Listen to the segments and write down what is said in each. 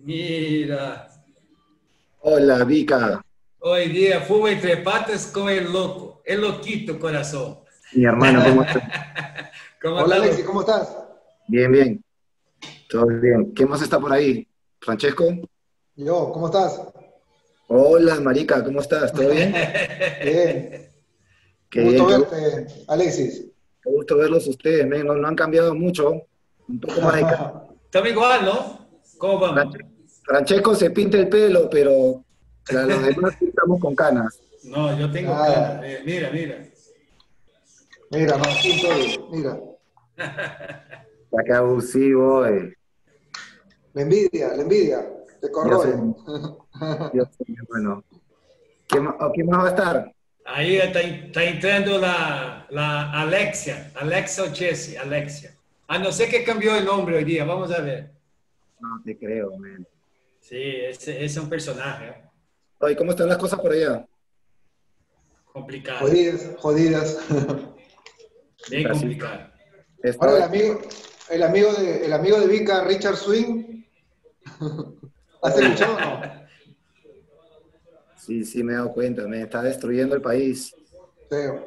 Mira, Hola, Vika, hoy día fútbol entre patas con el loco, el loquito corazón. mi hermano, ¿cómo estás? ¿Cómo Hola está, Alexis, loco? ¿cómo estás? Bien, bien, todo bien. ¿Qué más está por ahí? ¿Francesco? Yo, ¿cómo estás? Hola, Marica, ¿cómo estás? ¿Todo bien? Bien, Qué un bien, gusto verte, Alexis. qué gusto verlos ustedes, men. No, no han cambiado mucho. Un poco más de cara. Estamos igual, ¿no? ¿Cómo vamos? Francesco se pinta el pelo, pero los demás sí estamos con canas. No, yo tengo cana. Nada, Mira, mira. mira, no, aquí estoy, mira. Ya que abusivo, La envidia, te yo sé, corroe. yo sé, mi hermano. ¿Quién más va a estar? Ahí está entrando la Alexia, Alexa Ochesi, Alexia. A no ser que cambió el nombre hoy día, vamos a ver. No te creo, men. Sí, ese es un personaje Oye, ¿cómo están las cosas por allá? complicado, Jodidas, jodidas. bien Así, complicado. Ahora estaba. el amigo de Vika, Richard Swing, ¿has escuchado o no? Sí, sí, me he dado cuenta, me está destruyendo el país. Feo.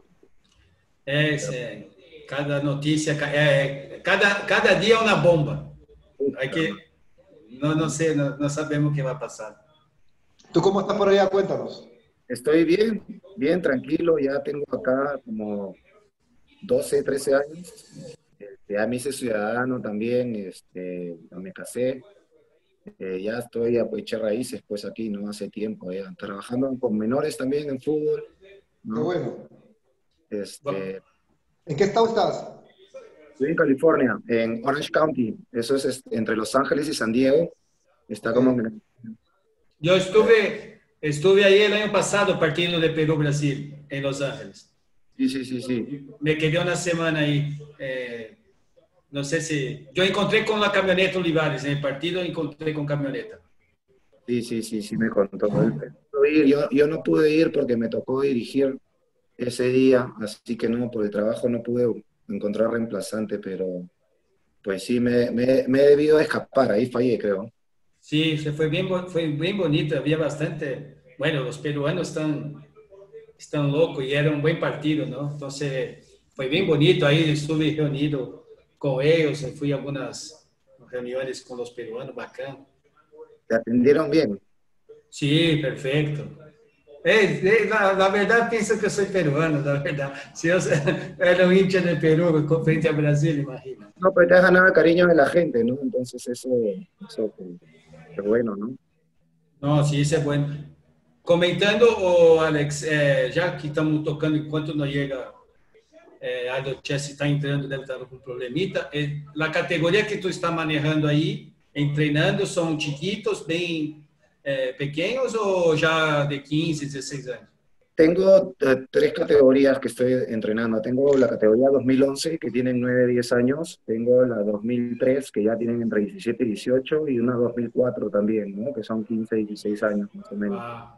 Es, cada noticia, cada día una bomba. Hay Puta, que, no sé, no sabemos qué va a pasar. ¿Tú cómo estás por allá? Cuéntanos. estoy bien, bien, tranquilo, ya tengo acá como 12, 13 años. Ya me hice ciudadano también, me casé, ya estoy a echar raíces pues aquí, ¿no? Hace tiempo, ya trabajando con menores también en fútbol, Qué ¿no? bueno. Este, ¿En qué estado estás? Estoy en California, en Orange County, eso es entre Los Ángeles y San Diego, está Ok. como... Yo estuve ahí el año pasado partiendo de Perú-Brasil en Los Ángeles. Sí, sí, sí, sí. Me quedé una semana ahí. No sé si... Yo encontré con la camioneta Olivares, en el partido encontré con camioneta. Sí, sí, sí, sí, me contó. Él pudo ir. Yo no pude ir porque me tocó dirigir ese día, así que no, por el trabajo no pude encontrar reemplazante, pero pues sí, me he debido escapar, ahí fallé, creo. Sí, se fue bien bonito, había bastante... Bueno, los peruanos están locos y era un buen partido, ¿no? Entonces, fue bien bonito, ahí estuve reunido con ellos, fui a algunas reuniones con los peruanos, bacán. Te atendieron bien. Sí, perfecto. La verdad, pienso que soy peruano, la verdad. Si yo era un hincha de Perú frente a Brasil, imagina. No, pues te has ganado el cariño de la gente, ¿no? Entonces eso pues, qué bueno, ¿no? No, sí, isso é bueno. Comentando, o Alex, já que estamos tocando enquanto não chega, Aldo Chess está entrando, deve estar com um problemita. A categoria que tu está manejando aí, treinando, são chiquitos, bem pequenos ou já de 15, 16 anos? Tengo tres categorías que estoy entrenando. Tengo la categoría 2011, que tienen 9 10 años. Tengo la 2003, que ya tienen entre 17 y 18, y una 2004 también, ¿no? Que son 15 16 años más o menos. Ah,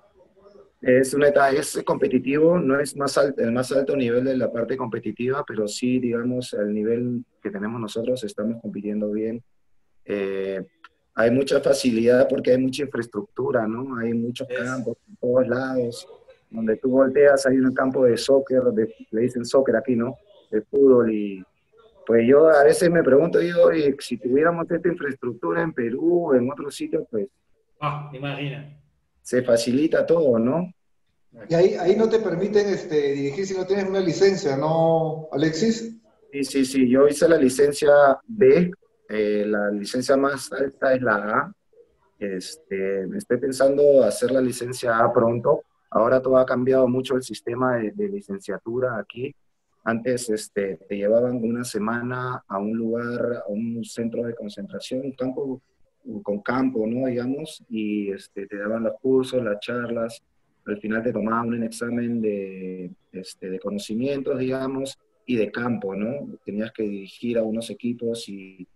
Es competitivo, no es el más alto nivel de la parte competitiva, pero sí, digamos, al nivel que tenemos nosotros estamos compitiendo bien. Eh, Hay mucha facilidad porque hay mucha infraestructura, ¿no? Hay muchos es. campos en todos lados. Donde tú volteas hay un campo de soccer, le dicen soccer aquí, ¿no? De fútbol. Y pues yo a veces me pregunto, digo, "Oye, si tuviéramos esta infraestructura en Perú o en otros sitios, pues Ah, imagina. se facilita todo, ¿no? Y ahí no te permiten dirigir si no tienes una licencia, ¿no, Alexis? Sí, sí, sí, yo hice la licencia B, la licencia más alta es la A. Estoy pensando hacer la licencia A pronto. Ahora todo ha cambiado mucho el sistema de licenciatura aquí. Antes te llevaban una semana a un lugar, a un centro de concentración, un campo con campo, ¿no? Digamos, y te daban los cursos, las charlas. Al final te tomaban un examen de conocimientos, digamos, y de campo, ¿no? Tenías que dirigir a unos equipos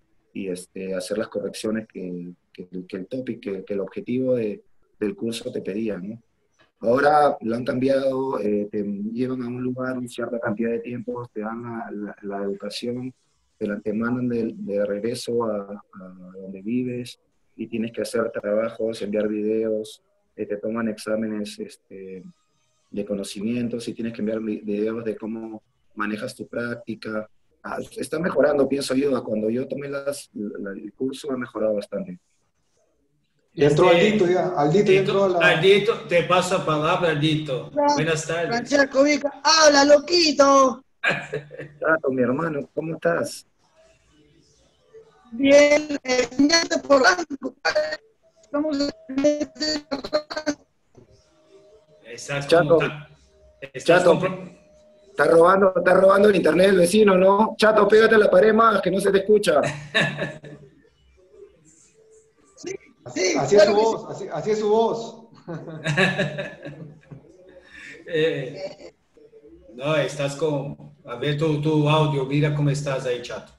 y hacer las correcciones que el topic, que el objetivo del curso te pedía, ¿no? Ahora lo han cambiado, te llevan a un lugar una cierta cantidad de tiempo, te dan la educación, te mandan de regreso a donde vives y tienes que hacer trabajos, enviar videos, te toman exámenes de conocimientos y tienes que enviar videos de cómo manejas tu práctica. Está mejorando, pienso yo. Cuando yo tomé el curso ha mejorado bastante. Y entró Aldito ya. Aldito ya entró a la... Aldito, te paso la palabra, Aldito. Buenas tardes. Francesco Vica, ¡habla, loquito! Tato, mi hermano, ¿cómo estás? Bien, por estamos Estás Chato, está robando el internet del vecino, ¿no? Chato, pégate a la pared más, que no se te escucha. Sí, así es su voz, así es su voz. No, estás con... A ver tu audio, mira cómo estás ahí, Chato.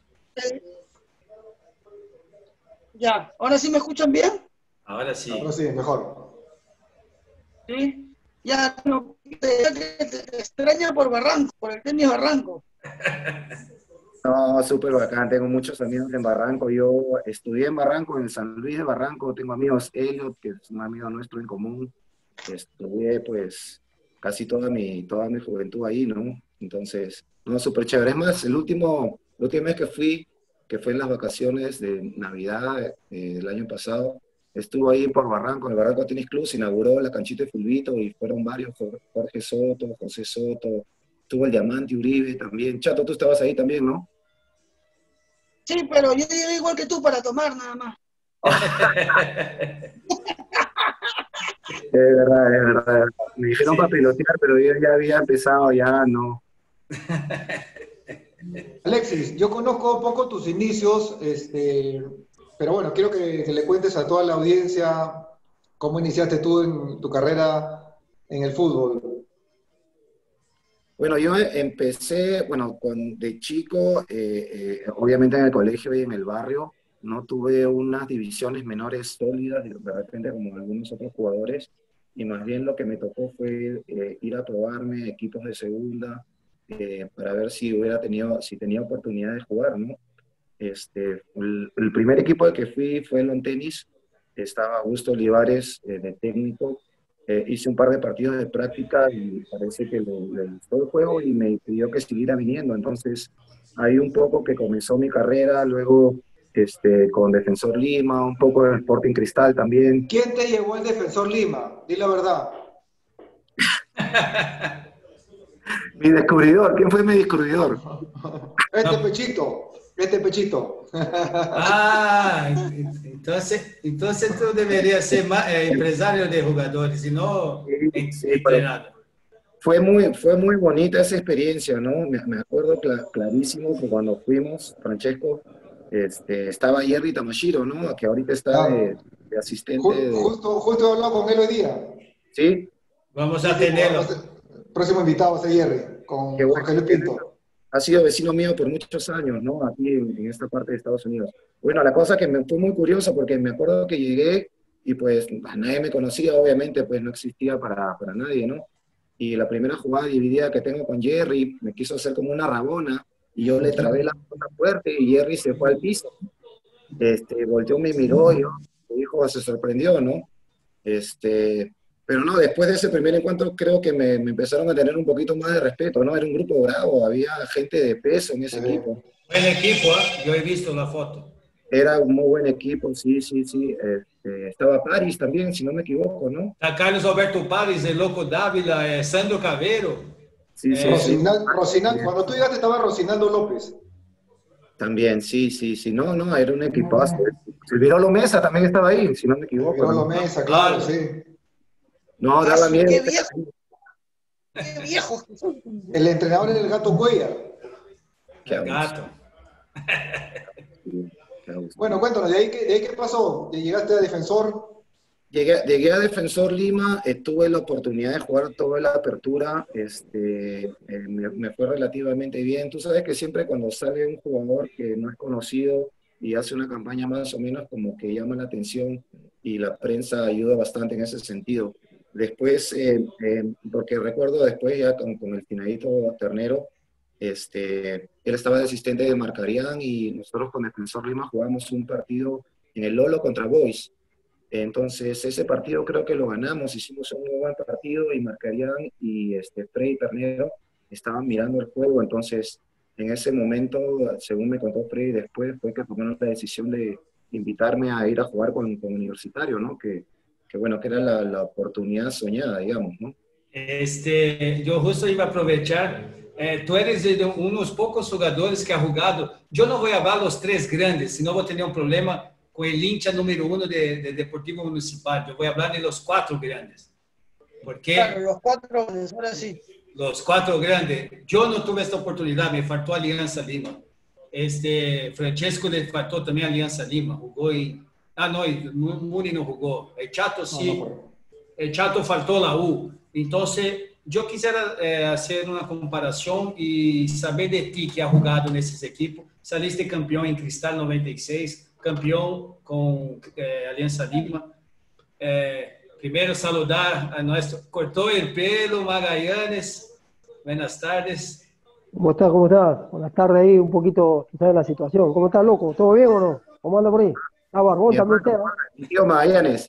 Ya, ¿ahora sí me escuchan bien? Ahora sí. Ahora sí, mejor. Sí. Ya, no, te extraña por Barranco, por el tenis Barranco. No, súper bacán, tengo muchos amigos en Barranco. Yo estudié en Barranco, en San Luis de Barranco, tengo amigos, Elliot, que es un amigo nuestro en común. Estudié pues casi toda mi juventud ahí, ¿no? Entonces, no, súper chévere. Es más, la última vez que fue en las vacaciones de Navidad del año pasado, estuve ahí por Barranco, en el Barranco Tenis Club, se inauguró la canchita de fulbito y fueron varios, Jorge Soto, José Soto, estuvo el Diamante Uribe también. Chato, tú estabas ahí también, ¿no? Sí, pero yo llegué igual que tú para tomar nada más. Es verdad, es verdad. Me dijeron para pilotear, pero yo ya había empezado, ya no. Alexis, yo conozco un poco tus inicios, pero bueno, quiero que le cuentes a toda la audiencia cómo iniciaste tú en tu carrera en el fútbol. Bueno, yo empecé, bueno, de chico, obviamente en el colegio y en el barrio, no tuve unas divisiones menores sólidas, de repente como algunos otros jugadores, y más bien lo que me tocó fue ir a probarme equipos de segunda para ver si tenía oportunidad de jugar, ¿no? El primer equipo al que fui fue el Tenis, estaba Augusto Olivares de técnico. Hice un par de partidos de práctica y parece que le gustó el juego y me pidió que siguiera viniendo. Entonces, ahí un poco que comenzó mi carrera, luego con Defensor Lima, un poco de Sporting Cristal también. ¿Quién te llevó al Defensor Lima? Di la verdad. Mi descubridor, ¿quién fue mi descubridor? Este pechito. Ah, entonces tú deberías ser empresario de jugadores y no entrenador. Fue muy bonita esa experiencia, ¿no? Me acuerdo clarísimo que cuando fuimos, Francesco, estaba Jerry Tamashiro, ¿no? Que ahorita está de asistente. Justo he hablado con él hoy día. ¿Sí? Vamos a tenerlo. Próximo invitado va a ser Jerry, con Jorge Luis Pinto. Ha sido vecino mío por muchos años, ¿no? Aquí en esta parte de Estados Unidos. Bueno, la cosa que me fue muy curiosa porque me acuerdo que llegué y pues nadie me conocía, obviamente, pues no existía para nadie, ¿no? Y la primera jugada dividida que tengo con Jerry me quiso hacer como una rabona y yo le trabé la pelota fuerte y Jerry se fue al piso. Volteó, me miró y mi hijo se sorprendió, ¿no? Pero no, después de ese primer encuentro creo que me empezaron a tener un poquito más de respeto, ¿no? Era un grupo bravo, había gente de peso en ese equipo. Buen equipo, ¿eh? Yo he visto la foto. Era un muy buen equipo, sí. Estaba Paris también, si no me equivoco, ¿no? Está Carlos Alberto Paris, el Loco Dávila, Sandro Cavero. Sí. Cuando tú llegaste estaba Rocinaldo López. También, sí. No, era un equipazo. Silviro Mesa también estaba ahí, si no me equivoco. Silviro Mesa, claro, sí. No, daba miedo. Qué viejos que son. El entrenador era el Gato Cuellar. El Gato. Bueno, cuéntanos, ¿de ahí qué pasó? ¿Llegaste a Defensor? Llegué a Defensor Lima, tuve la oportunidad de jugar toda la apertura, me fue relativamente bien. Tú sabes que siempre cuando sale un jugador que no es conocido y hace una campaña más o menos como que llama la atención y la prensa ayuda bastante en ese sentido. Después, porque recuerdo después ya con el finadito Ternero, él estaba de asistente de Marcarián y nosotros con Defensor Lima jugamos un partido en el Lolo contra Boys. Entonces, ese partido creo que lo ganamos, hicimos un muy buen partido y Marcarián y Freddy Ternero estaban mirando el juego. Entonces, en ese momento, según me contó Freddy después, fue que tomaron la decisión de invitarme a ir a jugar con Universitario, ¿no? Que bueno, que era la oportunidad soñada, digamos, ¿no? Yo justo iba a aprovechar. Tú eres de unos pocos jugadores que ha jugado. Yo no voy a hablar los tres grandes, sino voy a tener un problema con el hincha número uno de Deportivo Municipal. Yo voy a hablar de los cuatro grandes. Porque Claro, los cuatro, ahora sí. los cuatro grandes. Yo no tuve esta oportunidad, me faltó Alianza Lima. Francesco le faltó también Alianza Lima. Jugó en... Ah, no, Muni no jugó. El Chato sí. No. El Chato faltó la U. Entonces, yo quisiera hacer una comparación y saber de ti que ha jugado en esos equipos. Saliste campeón en Cristal 96, campeón con Alianza Lima. Primero saludar a nuestro... Cortó el pelo, Magallanes. Buenas tardes. ¿Cómo estás? ¿Cómo estás? Buenas tardes ahí, un poquito quizás de la situación. ¿Cómo estás, loco? ¿Todo bien o no? ¿Cómo anda por ahí? Ah, Barbón también usted, ¿no? Mi tío Magallanes.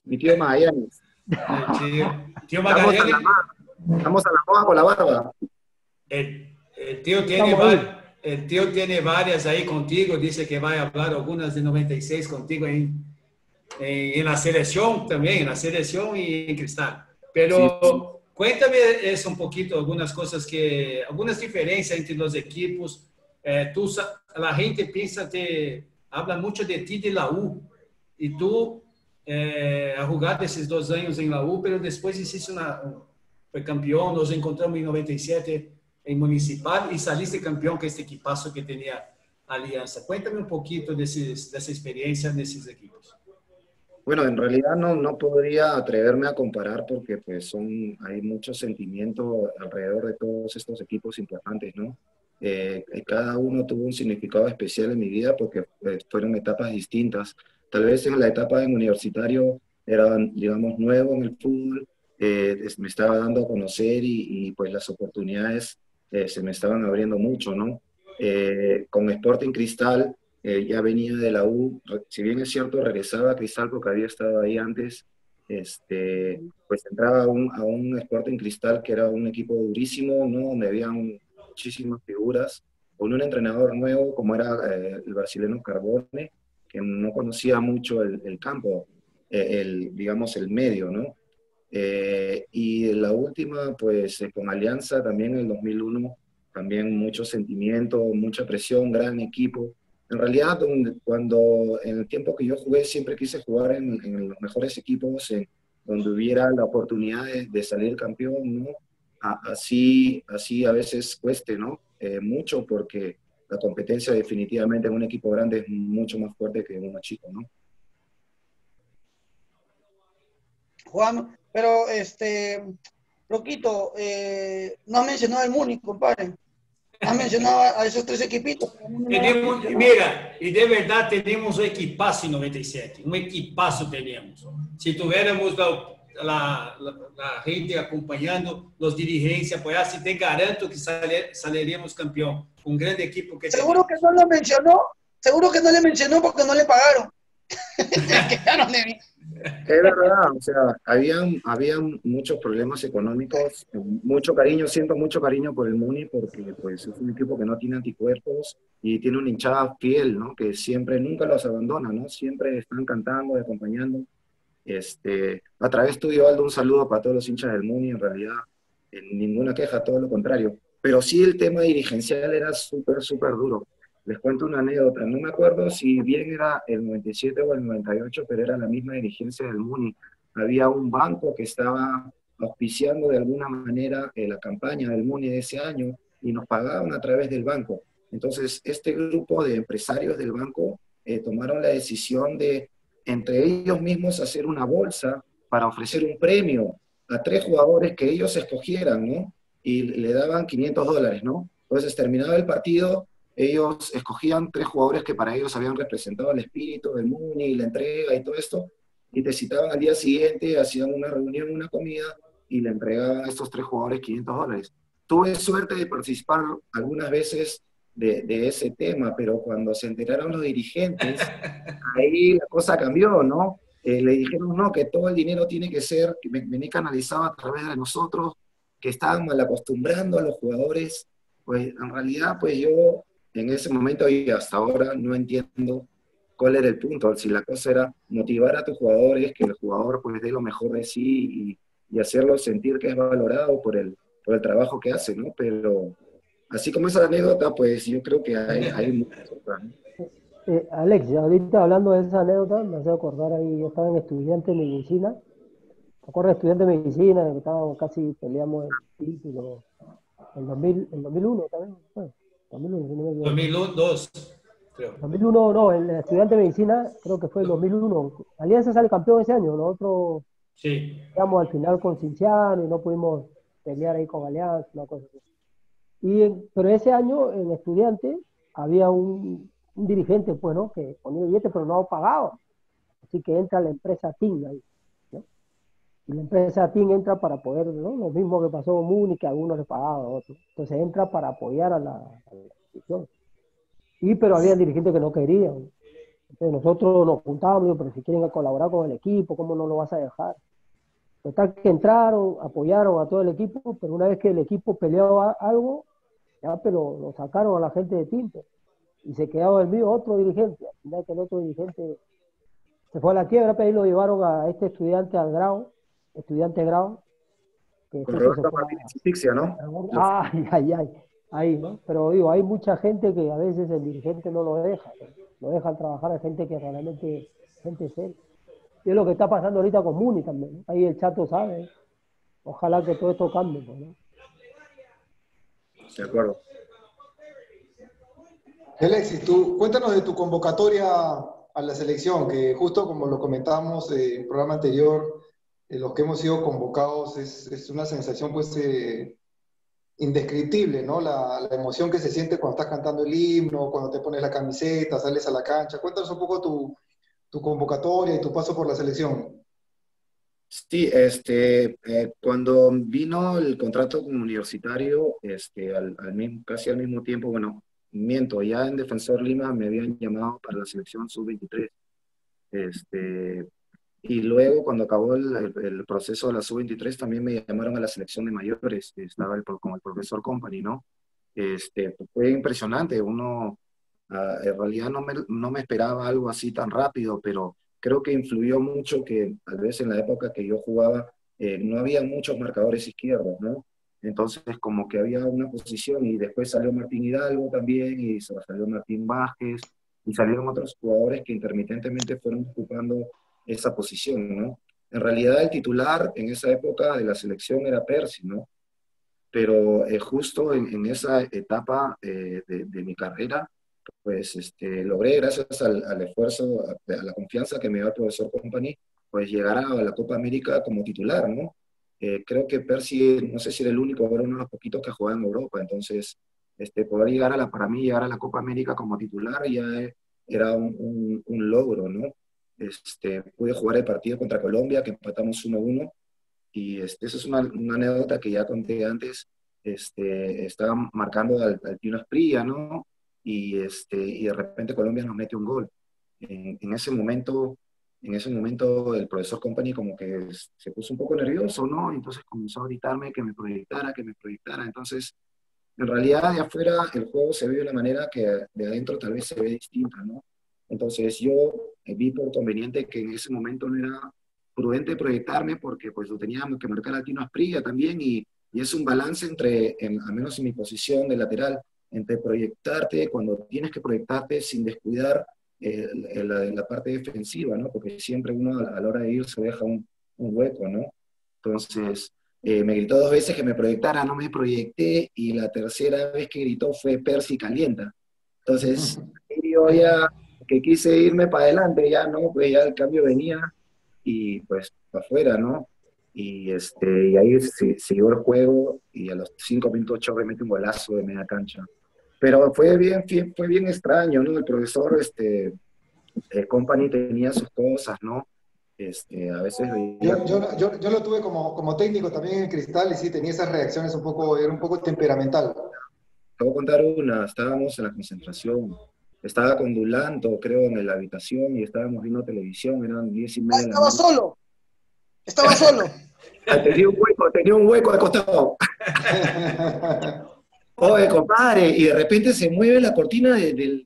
Tío Magallanes. Estamos a la moda con la barba. El tío tiene varias ahí contigo, dice que va a hablar algunas de 96 contigo en la selección también, en la selección y en Cristal. Pero sí. Cuéntame eso un poquito, algunas diferencias entre los equipos. La gente habla mucho de ti de la U, y tú has jugado esos 2 años en la U, pero después hiciste fue campeón, nos encontramos en 97 en Municipal y saliste campeón con este equipazo que tenía Alianza. Cuéntame un poquito de esa experiencia en esos equipos. Bueno, en realidad no podría atreverme a comparar porque pues hay mucho sentimiento alrededor de todos estos equipos importantes, ¿no? Cada uno tuvo un significado especial en mi vida porque fueron etapas distintas. Tal vez en la etapa en Universitario era, digamos, nuevo en el fútbol, me estaba dando a conocer y pues las oportunidades se me estaban abriendo mucho, ¿no? Con Sporting Cristal ya venía de la U, si bien es cierto regresaba a Cristal porque había estado ahí antes, pues entraba a un Sporting Cristal que era un equipo durísimo, ¿no? Donde habían muchísimas figuras, con un entrenador nuevo como era el brasileño Carbone, que no conocía mucho el campo, digamos el medio, ¿no? Y la última, pues con Alianza también en el 2001, también mucho sentimiento, mucha presión, gran equipo. En realidad, cuando en el tiempo que yo jugué, siempre quise jugar en los mejores equipos, donde hubiera la oportunidad de salir campeón, ¿no? Así a veces cueste, ¿no? Mucho, porque la competencia definitivamente en un equipo grande es mucho más fuerte que en uno chico, ¿no? Juan, pero Loquito, no has mencionado el Múnich, compadre. Has mencionado a esos 3 equipitos. Mira, y de verdad tenemos un equipazo en 97, un equipazo tenemos. Si tuviéramos la gente acompañando, los dirigentes apoyados, te garanto que saliríamos campeón. Un gran equipo que seguro tenemos. Que no lo mencionó, seguro que no le mencionó porque no le pagaron. Es verdad, o sea, habían muchos problemas económicos, siento mucho cariño por el Muni porque pues, es un equipo que no tiene anticuerpos y tiene una hinchada fiel, ¿no? Que nunca los abandona, ¿no? Siempre están cantando y acompañando. A través tuyo, Aldo, un saludo para todos los hinchas del Muni, en realidad, ninguna queja, todo lo contrario. Pero sí el tema dirigencial era súper duro. Les cuento una anécdota, no me acuerdo si bien era el 97 o el 98, pero era la misma dirigencia del Muni. Había un banco que estaba auspiciando de alguna manera la campaña del Muni de ese año y nos pagaban a través del banco. Entonces, este grupo de empresarios del banco tomaron la decisión de, entre ellos mismos, hacer una bolsa para ofrecer un premio a 3 jugadores que ellos escogieran, ¿no? Y le daban $500, ¿no? Entonces, terminaba el partido, ellos escogían 3 jugadores que para ellos habían representado el espíritu del Muni, la entrega y todo esto, y te citaban al día siguiente, hacían una reunión, una comida, y le entregaban a estos 3 jugadores $500. Tuve suerte de participar algunas veces de ese tema, pero cuando se enteraron los dirigentes, ahí la cosa cambió, ¿no? Le dijeron, no, que todo el dinero tiene que ser, que venir canalizado a través de nosotros, que estaban mal acostumbrando a los jugadores. Pues en realidad, pues yo en ese momento y hasta ahora no entiendo cuál era el punto, si la cosa era motivar a tus jugadores, que el jugador pues dé lo mejor de sí y hacerlo sentir que es valorado por el trabajo que hace, ¿no? Pero así como esa anécdota, pues yo creo que hay muchas otras, ¿no? Alex, ahorita hablando de esa anécdota, me hace acordar ahí, yo estaba en estudiante de medicina, ¿te acuerdas de estudiante de medicina? Que estábamos casi, peleamos el título, el 2001 también, bueno, 2001, si no me equivoco. 2002, creo. 2001, no, el estudiante de medicina creo que fue el 2001. Alianza sale campeón ese año, nosotros Sí. llegamos al final con Cinciano y no pudimos pelear ahí con Alianza, una cosa así. Pero ese año en estudiante había un dirigente, pues, ¿no? Que ponía billetes pero no pagaba. Así que entra la empresa TIN ahí, ¿no? Y la empresa TIN entra para poder, ¿no? Lo mismo que pasó con Muni, que a algunos le pagaban, a otros. Entonces entra para apoyar a la institución. Pero había dirigentes que no querían. Entonces nosotros nos juntábamos, digo, pero si quieren colaborar con el equipo, ¿cómo no lo vas a dejar? Total que entraron, apoyaron a todo el equipo, pero una vez que el equipo peleaba algo, ya pero lo sacaron a la gente de Tinto y se quedaba el mío otro dirigente. Al final que el otro dirigente se fue a la quiebra, pero ahí lo llevaron a este estudiante al grado, estudiante grado, que Con justo se Roberto fue Martínez Asfixia, ¿no? ay, ahí, ¿no? Pero digo, hay mucha gente que a veces el dirigente no lo deja, ¿no? Lo dejan trabajar a gente que realmente, gente seria. Y es lo que está pasando ahorita con Muni también, ¿no? Ahí el Chato sabe, ¿eh? Ojalá que todo esto cambie, pues, ¿no? De acuerdo. Alexis, cuéntanos de tu convocatoria a la selección, que justo como lo comentábamos en el programa anterior, los que hemos sido convocados es una sensación pues indescriptible, ¿no? La emoción que se siente cuando estás cantando el himno, cuando te pones la camiseta, sales a la cancha. Cuéntanos un poco tu convocatoria y tu paso por la selección. Sí, cuando vino el contrato como universitario, casi al mismo tiempo, bueno, miento, ya en Defensor Lima me habían llamado para la selección sub-23. Y luego, cuando acabó el proceso de la sub-23, también me llamaron a la selección de mayores, estaba con el profesor Company, ¿no? Fue impresionante, en realidad no me esperaba algo así tan rápido, pero creo que influyó mucho que tal vez en la época que yo jugaba no había muchos marcadores izquierdos, ¿no? Entonces como que había una posición y después salió Martín Hidalgo también y salió Martín Vázquez y salieron otros jugadores que intermitentemente fueron ocupando esa posición, ¿no? En realidad el titular en esa época de la selección era Percy, ¿no? Pero justo en esa etapa de mi carrera, pues logré, gracias al esfuerzo, a la confianza que me dio el profesor Company, pues llegar a la Copa América como titular, ¿no? Creo que Percy, no sé si era el único, era uno de los poquitos que jugaba en Europa, entonces poder llegar para mí llegar a la Copa América como titular ya era un logro, ¿no? Pude jugar el partido contra Colombia, que empatamos 1-1, y esa es una anécdota que ya conté antes. Estaba marcando al Pino Asprilla, ¿no? Y de repente Colombia nos mete un gol. En ese momento el profesor Company como que se puso un poco nervioso, ¿no? Entonces comenzó a gritarme que me proyectara, que me proyectara. Entonces, en realidad de afuera el juego se ve de una manera que de adentro tal vez se ve distinta, ¿no? Entonces yo vi por conveniente que en ese momento no era prudente proyectarme porque pues lo teníamos que marcar a Tino Asprilla también y es un balance entre, al menos en mi posición de lateral, entre proyectarte cuando tienes que proyectarte sin descuidar la parte defensiva, ¿no? Porque siempre uno a la hora de ir se deja un hueco, ¿no? Entonces me gritó 2 veces que me proyectara, no me proyecté y la tercera vez que gritó fue Percy calienta. Entonces yo ya que quise irme para adelante, ya no, pues ya el cambio venía y pues para afuera, ¿no? Y ahí siguió el juego y a los 5 minutos Chorre mete un golazo de media cancha. Pero fue bien extraño, ¿no? El profesor, Company tenía sus cosas, ¿no? A veces veía... Yo lo tuve como técnico también en Cristal y sí, tenía esas reacciones era un poco temperamental. te voy a contar una, estábamos en la concentración, estaba con Dulanto, creo, en la habitación y estábamos viendo televisión, eran 10:30 de la Estaba noche. solo. Estaba solo. Tenía un hueco al costado. Oye, compadre, y de repente se mueve la cortina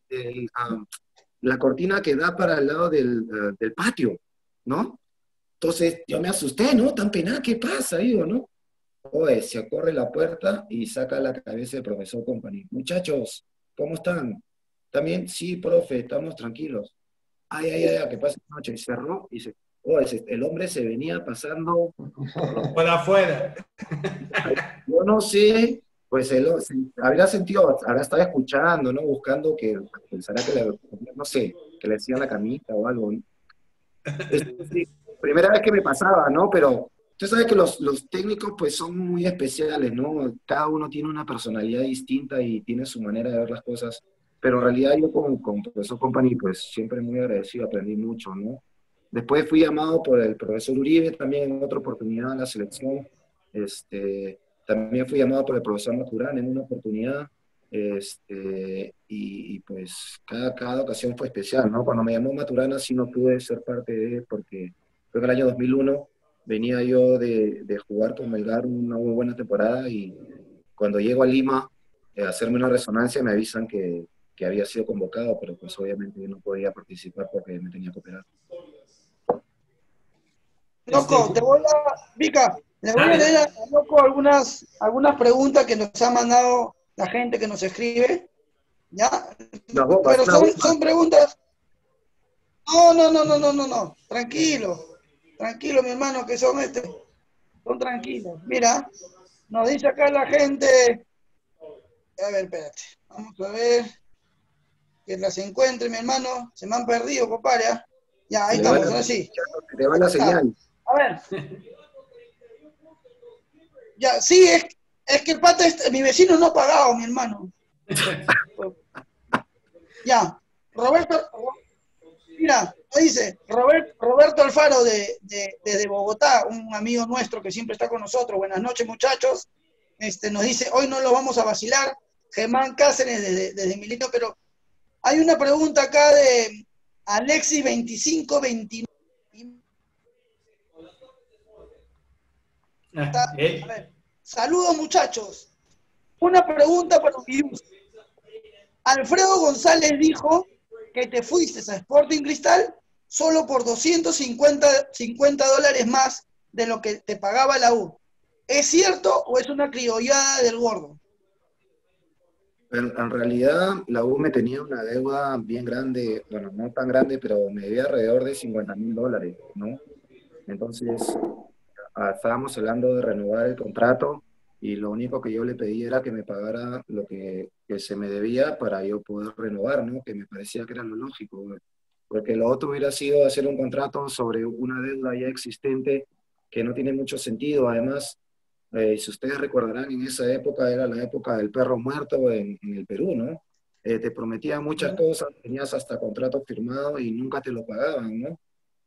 la cortina que da para el lado del patio, ¿no? Entonces yo me asusté, ¿no? Tan penada, ¿qué pasa? Digo, ¿no? Oye, se corre la puerta y saca la cabeza del profesor Company. Muchachos, ¿cómo están? ¿También? Sí, profe, estamos tranquilos. Ay, ay, ay, que pase la noche. Y cerró y se... Oye, el hombre se venía pasando Por afuera. yo no sé, pues él habría sentido, habrá estado escuchando, ¿no? Buscando que pensará que le, no sé, que le hacían la camita o algo, ¿no? Sí, primera vez que me pasaba, ¿no? Pero tú sabes que los técnicos pues son muy especiales, ¿no? Cada uno tiene una personalidad distinta y tiene su manera de ver las cosas. Pero en realidad yo con profesor Company pues siempre muy agradecido, aprendí mucho, ¿no? Después fui llamado por el profesor Uribe también en otra oportunidad en la selección. También fui llamado por el profesor Maturana en una oportunidad. Pues cada ocasión fue especial, ¿no? Cuando me llamó Maturana sí no pude ser parte de, porque creo que el año 2001 venía yo de jugar con Melgar una muy buena temporada y cuando llego a Lima a hacerme una resonancia me avisan que había sido convocado, pero pues obviamente yo no podía participar porque me tenía que operar. Loco, Vika, les voy a Dale. leer a Loco algunas preguntas que nos ha mandado la gente que nos escribe, ¿ya? Las bombas, Pero las bombas. son preguntas. No. Tranquilo, mi hermano, que son son tranquilos. Mira, nos dice acá la gente. A ver, espérate. Vamos a ver. Que las encuentre, mi hermano. Se me han perdido, compadre. ¿Ah? Ya, ahí estamos, ahora sí. Se te va la señal. A ver. Ya, sí, es que el pata, mi vecino no ha pagado, mi hermano. Ya, mira, dice Roberto Alfaro desde Bogotá, un amigo nuestro que siempre está con nosotros. Buenas noches, muchachos. Nos dice, hoy no lo vamos a vacilar. Germán Cáceres desde Milenio, pero hay una pregunta acá de Alexis 2529. A ver, saludos, muchachos. Una pregunta para Virus. Alfredo González dijo que te fuiste a Sporting Cristal solo por $250 más de lo que te pagaba la U. ¿Es cierto o es una criollada del gordo? En realidad, la U me tenía una deuda bien grande, bueno, no tan grande, pero me debía alrededor de $50.000, ¿no? Entonces, estábamos hablando de renovar el contrato y lo único que yo le pedí era que me pagara lo que se me debía para yo poder renovar, ¿no? Que me parecía que era lo lógico, porque lo otro hubiera sido hacer un contrato sobre una deuda ya existente que no tiene mucho sentido. Además, si ustedes recordarán, en esa época era la época del perro muerto en el Perú, ¿no? Te prometían muchas cosas, tenías hasta contrato firmado y nunca te lo pagaban, ¿no?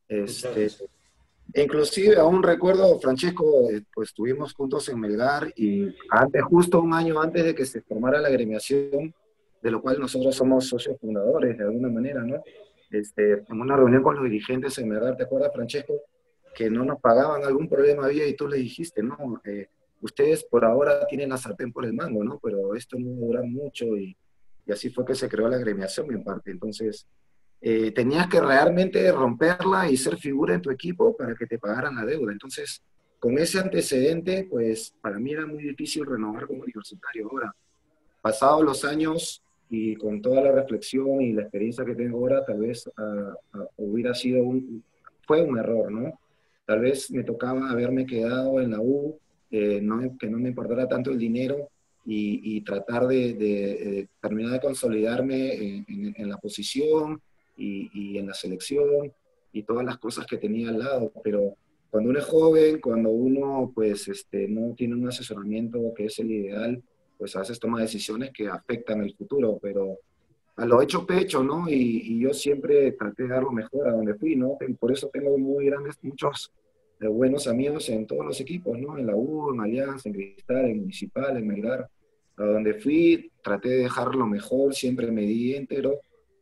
Inclusive aún recuerdo, Francesco, pues estuvimos juntos en Melgar y justo un año antes de que se formara la agremiación, de lo cual nosotros somos socios fundadores de alguna manera, ¿no? En una reunión con los dirigentes en Melgar, ¿te acuerdas, Francesco? Que no nos pagaban, algún problema había y tú le dijiste, no, ustedes por ahora tienen la sartén por el mango, ¿no? Pero esto no va a durar mucho y así fue que se creó la agremiación en parte. Entonces, tenías que realmente romperla y ser figura en tu equipo para que te pagaran la deuda. Entonces, con ese antecedente, pues para mí era muy difícil renovar como universitario. Ahora, pasados los años y con toda la reflexión y la experiencia que tengo ahora, tal vez hubiera sido fue un error, ¿no? Tal vez me tocaba haberme quedado en la U, que no me importara tanto el dinero y tratar de terminar de consolidarme en la posición y en la selección y todas las cosas que tenía al lado. Pero cuando uno es joven, cuando uno pues no tiene un asesoramiento que es el ideal, pues a veces toma decisiones que afectan el futuro, pero a lo hecho pecho, ¿no? Y yo siempre traté de dar lo mejor a donde fui, ¿no? Y por eso tengo muchos buenos amigos en todos los equipos, ¿no? En la U, en Alianza, en Cristal, en Municipal, en Melgar. a donde fui, traté de dejar lo mejor, siempre me di íntegro,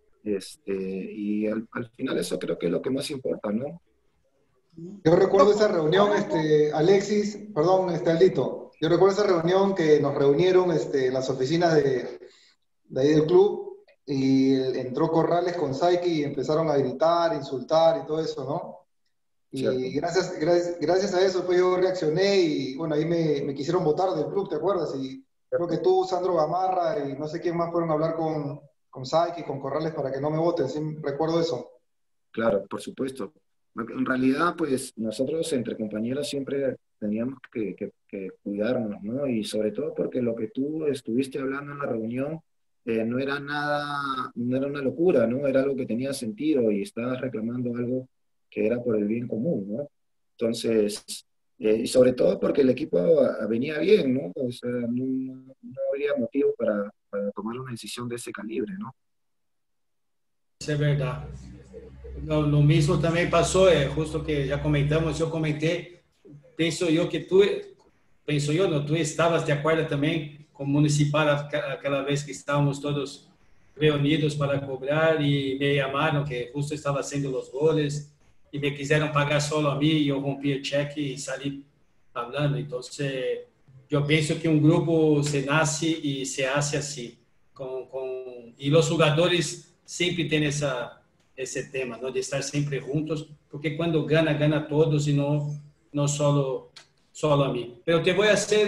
y al final eso creo que es lo que más importa, ¿no? Yo recuerdo esa reunión, Alexis, perdón, Aldito, yo recuerdo esa reunión que nos reunieron en las oficinas de ahí del club, y entró Corrales con Saiki y empezaron a gritar, insultar y todo eso, ¿no? Cierto. Y gracias a eso pues yo reaccioné y bueno, ahí me quisieron votar del club, ¿te acuerdas? Y creo que tú, Sandro Gamarra y no sé quién más fueron a hablar con Saiki, con Corrales para que no me voten, sí, recuerdo eso. Claro, por supuesto. En realidad, pues nosotros entre compañeros siempre teníamos que cuidarnos, ¿no? Y sobre todo porque lo que tú estuviste hablando en la reunión no era nada, no era una locura, ¿no? Era algo que tenía sentido y estabas reclamando algo que era por el bien común, ¿no? Entonces, y sobre todo porque el equipo venía bien, ¿no? O sea, no habría motivo para tomar una decisión de ese calibre, ¿no? Isso é verdade. Lo mismo também passou, justo que já comentamos, eu comentei, penso eu que tu, penso eu, não, tu estavas de acordo também com o Municipal aquela vez que estávamos todos reunidos para cobrar e me chamaram que justo estava haciendo os goles e me quiseram pagar solo a mim e eu rompi o cheque e saí falando. Então, eu penso que um grupo se nasce e se hace assim, e os jogadores sempre têm esse tema, ¿no? De estar sempre juntos, porque quando gana, gana todos e não solo a mim. Pero te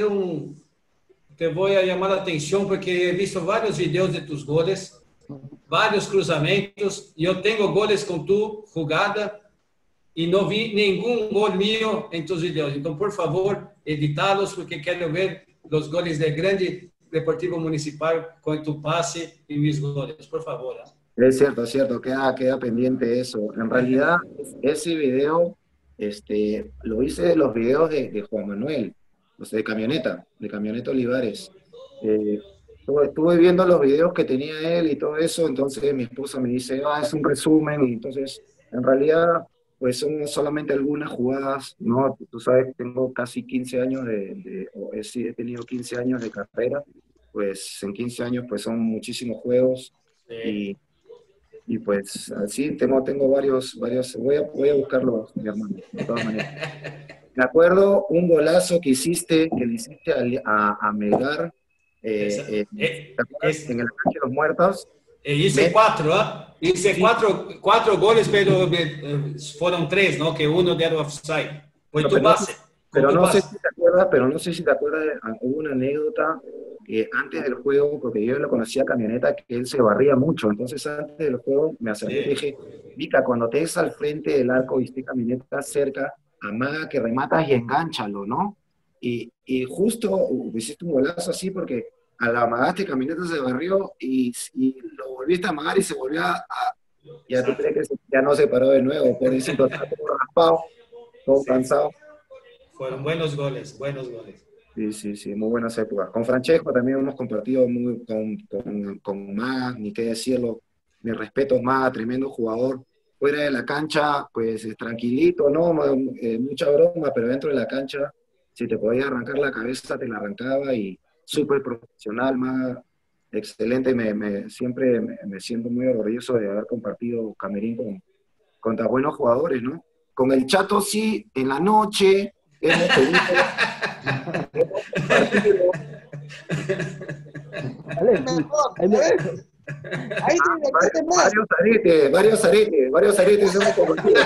vou chamar a atenção porque he visto vários vídeos de tus goles, vários cruzamentos, e eu tenho goles com tu jogada e não vi nenhum gol mío em tus vídeos. Então, por favor, editá-los, porque quero ver os goles de grande Deportivo Municipal con tu pase y mis goles, por favor. Es cierto, queda pendiente eso. En realidad, ese video, lo hice de los videos de Juan Manuel, o sea, de Camioneta Olivares. Estuve viendo los videos que tenía él y todo eso, entonces mi esposa me dice, es un resumen, y entonces, en realidad, pues son solamente algunas jugadas, ¿no? Tú sabes, tengo casi 15 años he tenido 15 años de carrera, pues en 15 años pues son muchísimos juegos, sí. Y pues así tengo varios, voy a buscarlos, mi hermano, de todas maneras. Me acuerdo un golazo que le hiciste a Melgar, ¿te acuerdas? En el cancha de los muertos. Hice cuatro, hice sí. cuatro goles, pero fueron tres, ¿no? Que uno de offside. Fue tu pase. Pero no sé si te acuerdas, hubo una anécdota que antes del juego, porque yo lo conocía a Camioneta, que él se barría mucho, entonces antes del juego me acerqué y dije, Mica, cuando te des al frente del arco y esté Camioneta cerca, amaga que rematas y engánchalo, ¿no? Y justo hiciste un golazo así porque a la amagaste, Camioneta se barrió y lo volviste a amagar y se volvió ya tú crees que ya no se paró de nuevo, por eso todo raspado, todo cansado. Fueron buenos goles. Sí, muy buenas épocas. Con Francesco también hemos compartido con Maga, ni qué decirlo, mis respetos, Maga, tremendo jugador. Fuera de la cancha, pues tranquilito, ¿no? Mucha broma, pero dentro de la cancha, si te podía arrancar la cabeza, te la arrancaba, y súper profesional, Maga, excelente. Siempre me siento muy orgulloso de haber compartido camerín con tan buenos jugadores, ¿no? Con el Chato sí, en la noche, hemos tenido partido. Varios aretes hemos compartido.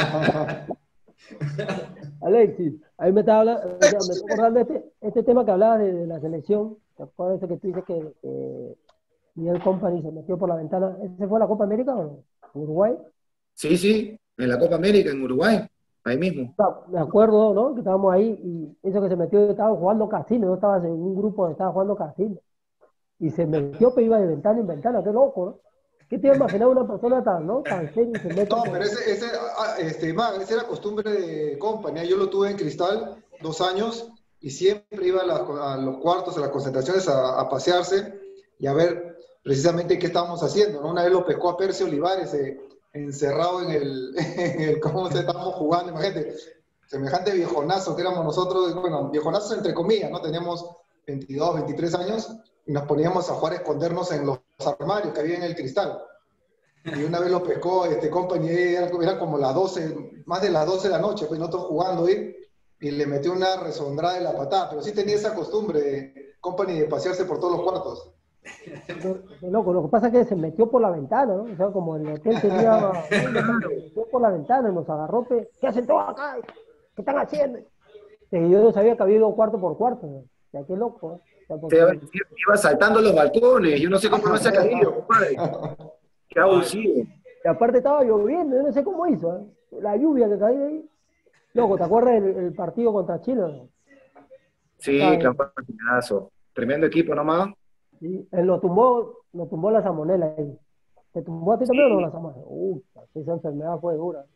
Alexis, ahí me estaba acordando de este tema que hablabas de la selección. ¿Te acuerdas de que tú dices que Miguel Company se metió por la ventana? ¿Ese fue la Copa América o en Uruguay? Sí, en la Copa América, en Uruguay, ahí mismo. Me acuerdo, ¿no? Que estábamos ahí y eso que se metió, estaba jugando casino, yo estaba en un grupo donde estaba jugando casino. Y se metió, pero iba de ventana en ventana, qué loco, ¿no? ¿Qué te imaginas una persona tan seria y se mete? No, pero esa era costumbre de Company. Yo lo tuve en Cristal 2 años y siempre iba a los cuartos, a las concentraciones a pasearse y a ver precisamente qué estábamos haciendo, ¿no? Una vez lo pescó a Percio Olivares encerrado en el cómo se estábamos jugando, imagínate, semejante viejonazo que éramos nosotros, bueno, viejonazos entre comillas, ¿no? Teníamos 22, 23 años y nos poníamos a jugar a escondernos en los armarios que había en el Cristal. Y una vez lo pescó Company, era como las 12, más de las 12 de la noche, pues nosotros jugando ahí, y le metió una resondrada de la patada, pero sí tenía esa costumbre, Company, de pasearse por todos los cuartos. Loco, lo que pasa es que se metió por la ventana, ¿no? O sea, como el hotel tenía... se metió por la ventana y nos agarró, ¿qué hacen todos acá? ¿Qué están haciendo? Y yo no sabía que había ido cuarto por cuarto, ¿no? O sea, qué loco, ¿eh? O sea, porque... Iba saltando los balcones, yo no sé cómo no se ha caído, compadre. Qué abusivo. Y aparte estaba lloviendo, yo no sé cómo hizo, ¿eh? La lluvia que caía ahí. Loco, ¿te acuerdas el partido contra Chile, no? Sí, campeonazo. Tremendo equipo nomás. Sí, él nos tumbó la salmonela ahí. ¿Te tumbó a ti también o no la salmonela? Esa enfermedad fue dura.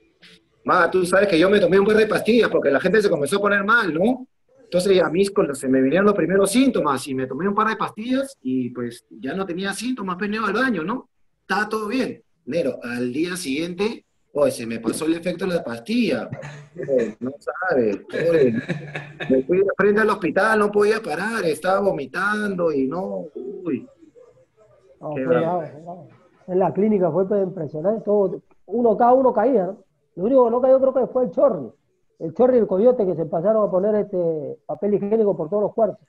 Tú sabes que yo me tomé un par de pastillas porque la gente se comenzó a poner mal, ¿no? Entonces a mí se me vinieron los primeros síntomas y me tomé un par de pastillas y pues ya no tenía síntomas, pues me iba al baño, ¿no? Estaba todo bien. Pero al día siguiente, pues se me pasó el efecto de la pastilla. No sabes. Me fui de frente al hospital, no podía parar, estaba vomitando y no, uy. No, fue bravo. En la clínica fue impresionante, cada uno caía, ¿no? Lo único que no cayó creo que fue el Chorri y el Coyote, que se pasaron a poner papel higiénico por todos los cuartos.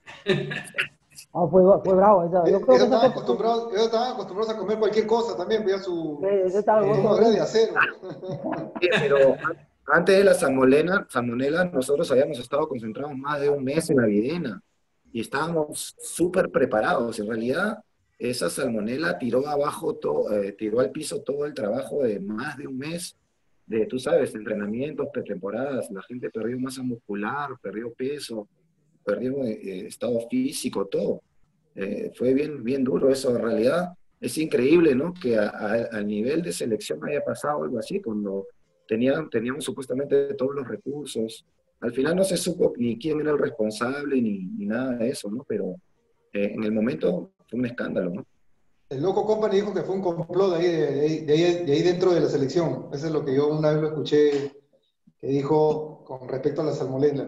Fue bravo. Ellos estaban acostumbrados a comer cualquier cosa también, veía su estómago de acero. Sí, pero antes de la salmonela, nosotros habíamos estado concentrados más de un mes en la Videna y estábamos súper preparados. En realidad, esa salmonela tiró tiró al piso todo el trabajo de más de un mes tú sabes, entrenamientos, pretemporadas. La gente perdió masa muscular, perdió peso, perdió estado físico, todo. Fue bien duro eso. En realidad es increíble, ¿no? Que a nivel de selección haya pasado algo así, cuando teníamos supuestamente todos los recursos. Al final no se supo ni quién era el responsable ni nada de eso, ¿no? Pero en el momento fue un escándalo, ¿no? El loco Company dijo que fue un complot de ahí dentro de la selección. Eso es lo que yo una vez lo escuché que dijo con respecto a la salmonela.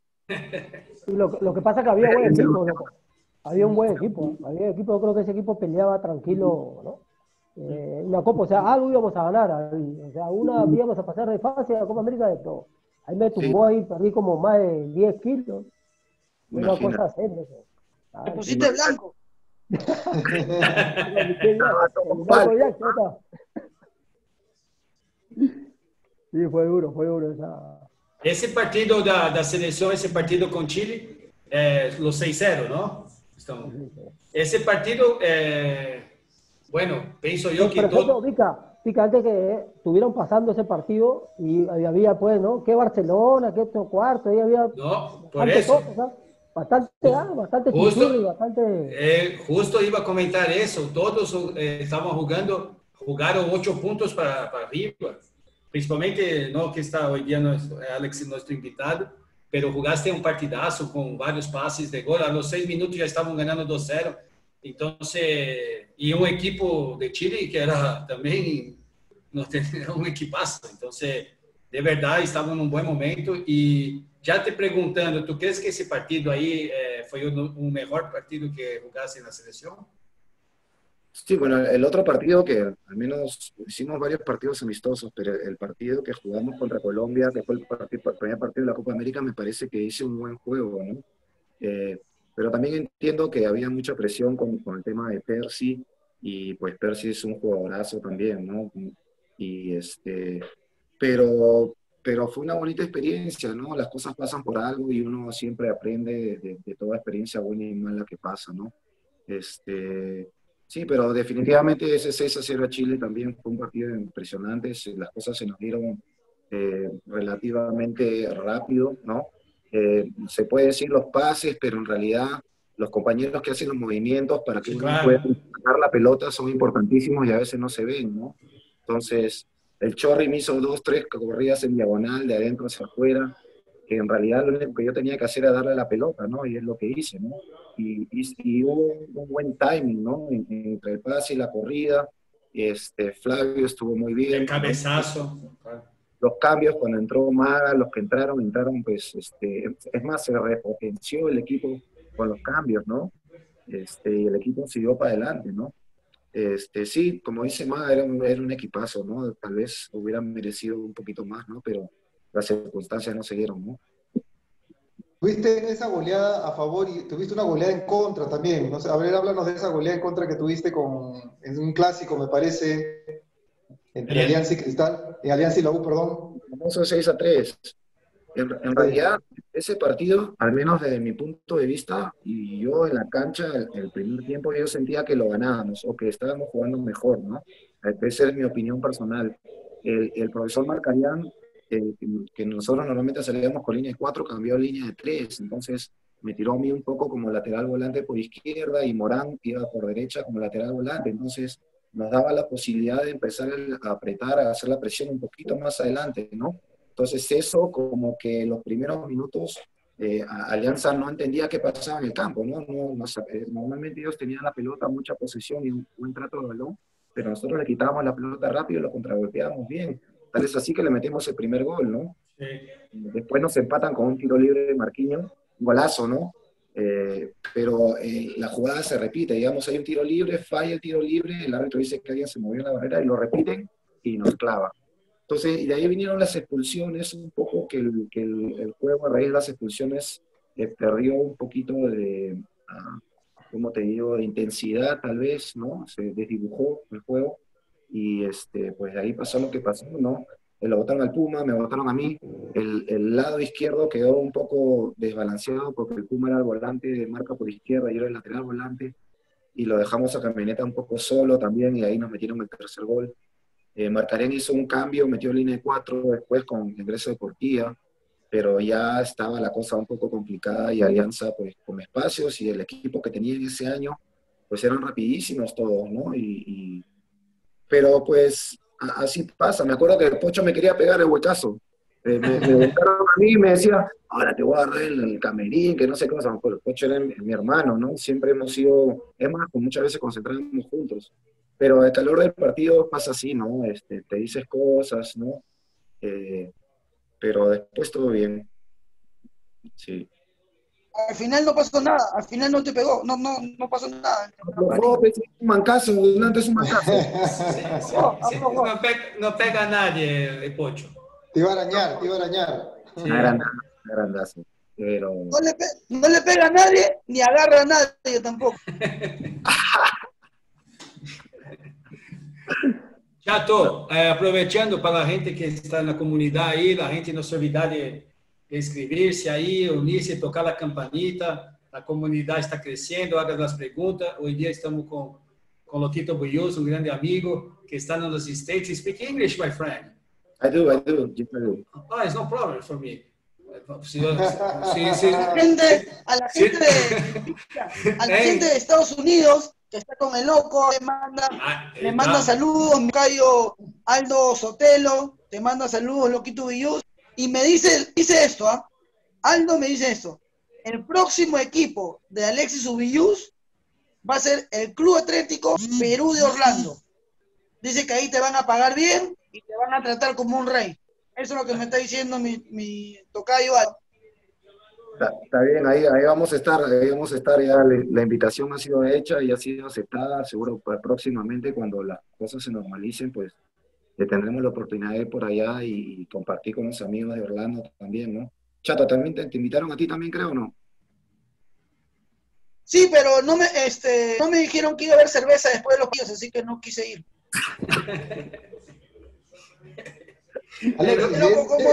Y lo que pasa es que había buen equipo, loco. Había un buen equipo. Yo creo que ese equipo peleaba tranquilo, ¿no? Una copa, o sea, algo íbamos a ganar. O sea, íbamos a pasar de fase a la Copa América de todo. Ahí me tumbó ahí, perdí como más de 10 kilos. Una cosa seria. Te pusiste blanco. Sí, fue duro. Ese partido da selección, ese partido con Chile, los 6-0, ¿no? Ese partido, bueno, pienso yo que todo... Pica, antes que estuvieron pasando ese partido y había pues, ¿no? Que Barcelona, que estos cuartos, ahí había... No, por eso. Bastante justo, bastante... justo iba a comentar eso. Todos estaban jugaron 8 puntos para arriba. Principalmente, no que está hoy día Alex, nuestro invitado, pero jugaste un partidazo con varios pases de gol. A los 6 minutos ya estaban ganando 2-0. Entonces, y un equipo de Chile que era también un equipazo. Entonces, de verdad, estaban en un buen momento. Y ya te preguntando, ¿tú crees que ese partido ahí fue un mejor partido que jugaste en la selección? Sí, bueno, el otro partido que al menos hicimos varios partidos amistosos, pero el partido que jugamos contra Colombia, que fue el primer partido de la Copa América, me parece que hice un buen juego, ¿no? Pero también entiendo que había mucha presión con el tema de Percy, y pues Percy es un jugadorazo también, ¿no? Pero fue una bonita experiencia, ¿no? Las cosas pasan por algo y uno siempre aprende de toda experiencia buena y mala que pasa, ¿no? Sí, pero definitivamente ese 6-0 a Chile también fue un partido impresionante. Las cosas se nos dieron relativamente rápido, ¿no? Se puede decir los pases, pero en realidad los compañeros que hacen los movimientos para que uno pueda sacar la pelota son importantísimos y a veces no se ven, ¿no? Entonces, el Chorri me hizo 2-3 corridas en diagonal, de adentro hacia afuera, que en realidad lo único que yo tenía que hacer era darle la pelota, ¿no? Y es lo que hice, ¿no? Y hubo un buen timing, ¿no? Entre el pase y la corrida. Flavio estuvo muy bien. El cabezazo. Los cambios, cuando entró Maga, los que entraron, pues, es más, se repotenció el equipo con los cambios, ¿no? y el equipo siguió para adelante, ¿no? Sí, como dice Ma, era un equipazo, ¿no? Tal vez hubieran merecido un poquito más, ¿no? Pero las circunstancias no se dieron, ¿no? Tuviste esa goleada a favor y tuviste una goleada en contra también. No sé, a ver, háblanos de esa goleada en contra que tuviste en un clásico, me parece, entre Bien. Alianza y Cristal, Alianza y la U, perdón. Famoso 6-3. En Sí. realidad, ese partido, al menos desde mi punto de vista, y yo en la cancha, el primer tiempo yo sentía que lo ganábamos o que estábamos jugando mejor, ¿no? Esa es mi opinión personal. El profesor Marcarián, que nosotros normalmente salíamos con línea de 4, cambió a línea de 3, entonces me tiró a mí un poco como lateral volante por izquierda y Morán iba por derecha como lateral volante, entonces nos daba la posibilidad de empezar a apretar, a hacer la presión un poquito más adelante, ¿no? Entonces eso como que los primeros minutos Alianza no entendía qué pasaba en el campo, ¿no? Normalmente ellos tenían la pelota, mucha posesión y un buen trato de balón, pero nosotros le quitábamos la pelota rápido y lo contragolpeábamos bien. Tal es así que le metimos el primer gol, ¿no? Sí. Después nos empatan con un tiro libre de Marquinhos, un golazo, ¿no? Pero la jugada se repite, digamos, hay un tiro libre, falla el tiro libre, el árbitro dice que alguien se movió en la barrera y lo repiten y nos clava. Entonces, y de ahí vinieron las expulsiones, un poco que el juego a raíz de las expulsiones perdió un poquito de, ¿cómo te digo?, de intensidad tal vez, ¿no? Se desdibujó el juego y pues de ahí pasó lo que pasó, ¿no? Lo votaron al Puma, me votaron a mí, el lado izquierdo quedó un poco desbalanceado porque el Puma era el volante de marca por izquierda y yo era el lateral volante y lo dejamos a Camioneta un poco solo también y ahí nos metieron el tercer gol. Marcarén hizo un cambio, metió línea de 4 después con ingreso de Portilla, pero ya estaba la cosa un poco complicada y Alianza pues con espacios y el equipo que tenía en ese año pues eran rapidísimos todos, ¿no? Pero pues así pasa, me acuerdo que el Pocho me quería pegar el huecazo, me botaron a mí y me decía, ahora te voy a agarrar el camerín, que no sé qué cosa, pues el Pocho era mi hermano, ¿no? Siempre hemos sido, es más, pues muchas veces concentramos juntos, pero el calor del partido pasa así, ¿no? Te dices cosas, ¿no? Eh, pero después todo bien, sí. Al final no pasó nada, al final no te pegó, no pasó nada. Aflojó, pues, un mancazo, delante es un mancazo. Sí, sí, Aflojó, sí. aflojó. No pega a nadie, el Pocho. Te iba a arañar, te iba a arañar. Sí. Una grandazo, pero... No le pega a nadie, ni agarra a nadie tampoco. Chato, aprovechando para la gente que está en la comunidad ahí, la gente no se olvida de inscribirse ahí, unirse, tocar la campanita. La comunidad está creciendo, hagan las preguntas. Hoy día estamos con Loquito Buyus, un grande amigo que está en los States. Speak English, my friend. I do, yes, I do. Oh, it's no problem for me. Sí, A la gente de Estados Unidos que está con el loco, le manda saludos, mi cayo Aldo Sotelo, te manda saludos, Loquito Villus, y me dice esto, Aldo me dice esto, el próximo equipo de Alexis Ubillus va a ser el Club Atlético Perú de Orlando. Dice que ahí te van a pagar bien y te van a tratar como un rey. Eso es lo que me está diciendo mi tocayo. Está bien, ahí vamos a estar, ya la invitación ha sido hecha y ha sido aceptada, seguro pues, próximamente cuando las cosas se normalicen, pues tendremos la oportunidad de ir por allá y compartir con los amigos de Orlando también, ¿no? Chato, también te invitaron a ti también, creo, ¿no? Sí, pero no me dijeron que iba a haber cerveza después de los pillos, así que no quise ir. Alexis,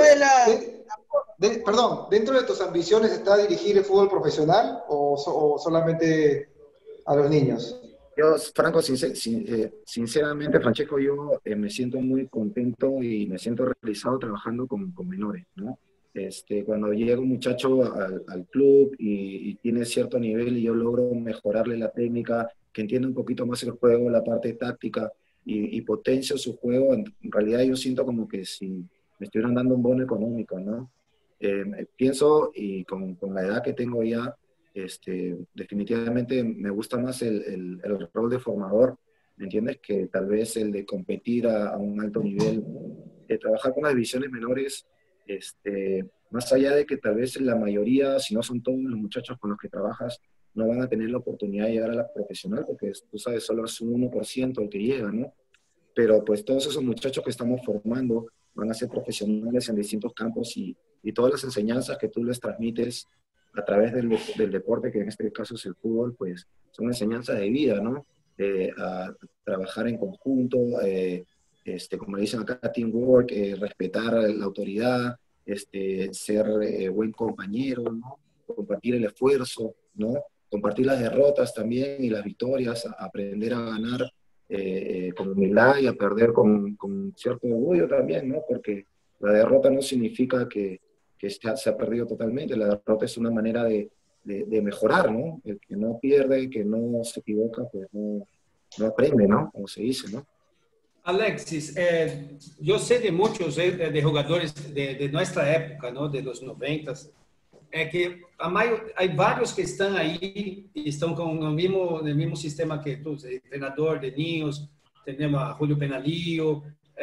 perdón, ¿dentro de tus ambiciones está dirigir el fútbol profesional o solamente a los niños? Yo, Franco, sinceramente, Francesco, yo me siento muy contento y me siento realizado trabajando con menores, ¿no? Cuando llega un muchacho al club y tiene cierto nivel y yo logro mejorarle la técnica, que entiende un poquito más el juego, la parte táctica y potencio su juego, en realidad yo siento como que si me estuvieran dando un bono económico, ¿no? Pienso, y con la edad que tengo ya, definitivamente me gusta más el rol de formador, ¿me entiendes? Que tal vez el de competir a un alto nivel, trabajar con las divisiones menores, más allá de que tal vez la mayoría, si no son todos los muchachos con los que trabajas, no van a tener la oportunidad de llegar a la profesional, porque tú sabes, solo es un 1% el que llega, ¿no? Pero pues todos esos muchachos que estamos formando van a ser profesionales en distintos campos y todas las enseñanzas que tú les transmites a través del deporte, que en este caso es el fútbol, pues son enseñanzas de vida, ¿no? A trabajar en conjunto, como dicen acá, teamwork, respetar la autoridad, ser buen compañero, ¿no? Compartir el esfuerzo, ¿no? Compartir las derrotas también y las victorias, aprender a ganar con humildad y a perder con cierto orgullo también, ¿no? Porque la derrota no significa que se ha perdido totalmente, la derrota es una manera de mejorar, ¿no? El que no pierde, que no se equivoca, pues no aprende, ¿no? Como se dice, ¿no? Alexis, yo sé de muchos de jugadores de nuestra época, ¿no? De los 90, que hay varios que están ahí y están con el mismo sistema que tú, entrenador de niños, tenemos a Julio Penalillo,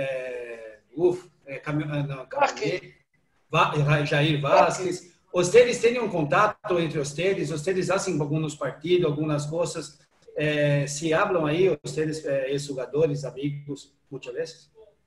Jair Vázquez. Ustedes tienen un contacto entre ustedes hacen algunos partidos, algunas cosas, se hablan ahí, ustedes, jugadores, amigos, muchas veces.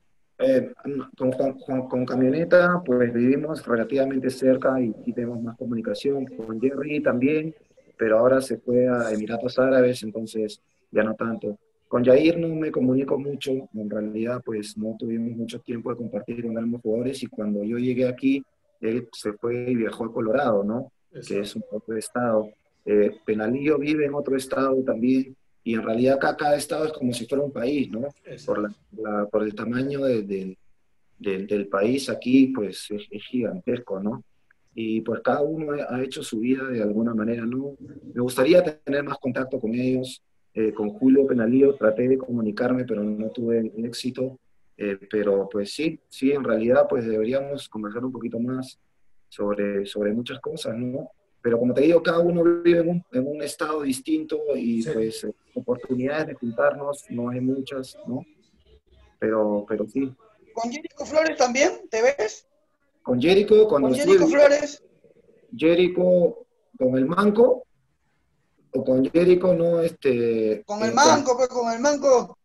Con Camioneta, pues vivimos relativamente cerca y tenemos más comunicación. Con Jerry también, pero ahora se fue a Emiratos Árabes, entonces ya no tanto. Con Jair no me comunico mucho, en realidad pues no tuvimos mucho tiempo de compartir con ambos jugadores y cuando yo llegué aquí, él se fue y viajó a Colorado, ¿no? Exacto. Que es un otro estado. Penalillo vive en otro estado también, y en realidad cada estado es como si fuera un país, ¿no? Por el tamaño del país aquí, pues es gigantesco, ¿no? Y pues cada uno ha hecho su vida de alguna manera, ¿no? Me gustaría tener más contacto con ellos. Con Julio Penalillo traté de comunicarme, pero no tuve éxito. Pero pues sí, en realidad pues deberíamos conversar un poquito más sobre muchas cosas, ¿no? Pero como te digo, cada uno vive en un estado distinto y sí, pues oportunidades de juntarnos no hay muchas, ¿no? Pero sí. ¿Con Jerico Flores también? ¿Te ves? Con Jerico, cuando ¿Con Jerico Flores? Jerico, con el Manco, o con Jerico, no, Con el Manco, pues con el Manco.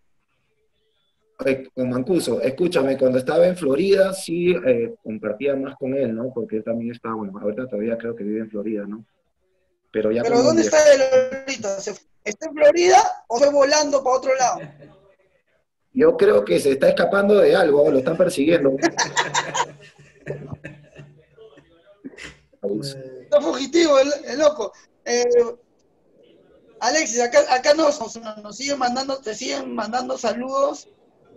Con Mancuso, escúchame, cuando estaba en Florida sí compartía más con él, ¿no? Porque él también está, bueno, ahorita todavía creo que vive en Florida, ¿no? Pero ¿dónde está él ahorita? ¿Está en Florida o fue volando para otro lado? Yo creo que se está escapando de algo, lo están persiguiendo. Está fugitivo, el loco. Alexis, acá nos siguen mandando, te siguen mandando saludos.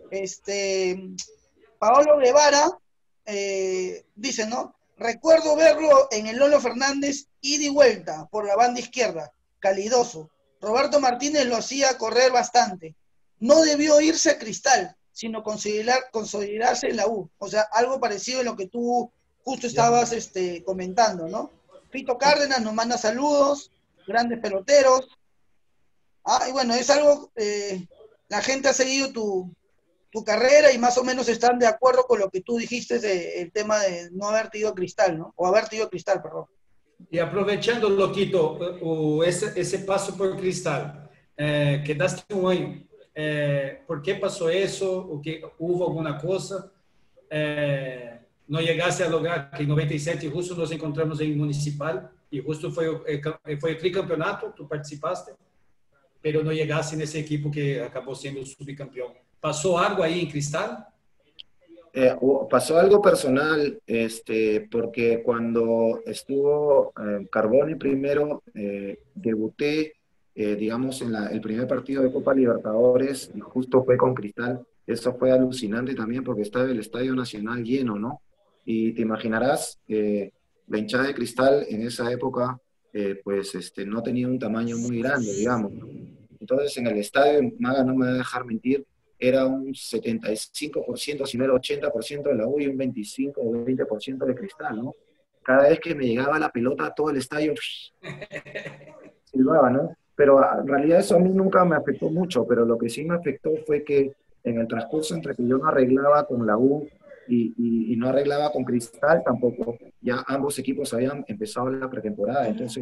Paolo Guevara dice, ¿no? Recuerdo verlo en el Lolo Fernández, ida y vuelta, por la banda izquierda, calidoso. Roberto Martínez lo hacía correr bastante. No debió irse a Cristal, sino consolidarse en la U. O sea, algo parecido a lo que tú justo estabas comentando, ¿no? Pito Cárdenas nos manda saludos, grandes peloteros. Y bueno, es algo, la gente ha seguido tu carrera y más o menos están de acuerdo con lo que tú dijiste del tema de no haberte ido a Cristal, ¿no? O haberte ido a Cristal, perdón. Y aprovechando, Loquito, ese paso por Cristal, quedaste un año. ¿Por qué pasó eso? ¿O que hubo alguna cosa? No llegaste a lograr que en 97 justo nos encontramos en Municipal y justo fue el tricampeonato, tú participaste, pero no llegaste en ese equipo que acabó siendo el subcampeón. ¿Pasó algo ahí en Cristal? Pasó algo personal, porque cuando estuvo Carboni primero, debuté, digamos, en el primer partido de Copa Libertadores, y justo fue con Cristal. Eso fue alucinante también porque estaba el Estadio Nacional lleno, ¿no? Y te imaginarás, la hinchada de Cristal en esa época, pues no tenía un tamaño muy grande, digamos, ¿no? Entonces en el estadio, Maga no me va a dejar mentir, era un 75%, si no era 80% de la U y un 25 o 20% de Cristal, ¿no? Cada vez que me llegaba la pelota, todo el estadio silbaba, ¿no? Pero en realidad eso a mí nunca me afectó mucho, pero lo que sí me afectó fue que en el transcurso entre que yo no arreglaba con la U y no arreglaba con Cristal tampoco, ya ambos equipos habían empezado la pretemporada, entonces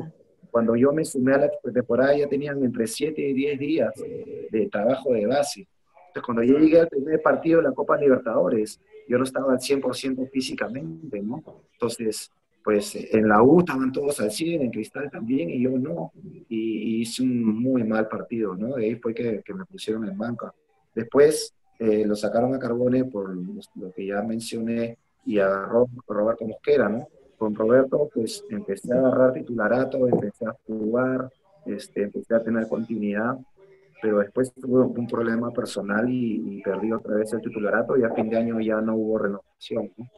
cuando yo me sumé a la temporada ya tenían entre 7 y 10 días de trabajo de base. Entonces, cuando yo llegué al primer partido de la Copa Libertadores, yo no estaba al 100% físicamente, ¿no? Entonces, pues en la U estaban todos al 100, en Cristal también, y yo no. Y hice un muy mal partido, ¿no? De ahí fue que me pusieron en banca. Después lo sacaron a Carbone por lo que ya mencioné y agarró Roberto Mosquera, ¿no? Con Roberto, pues empecé a agarrar titularato, empecé a jugar, empecé a tener continuidad, pero después tuve un problema personal y perdí otra vez el titularato y a fin de año ya no hubo renovación, ¿no?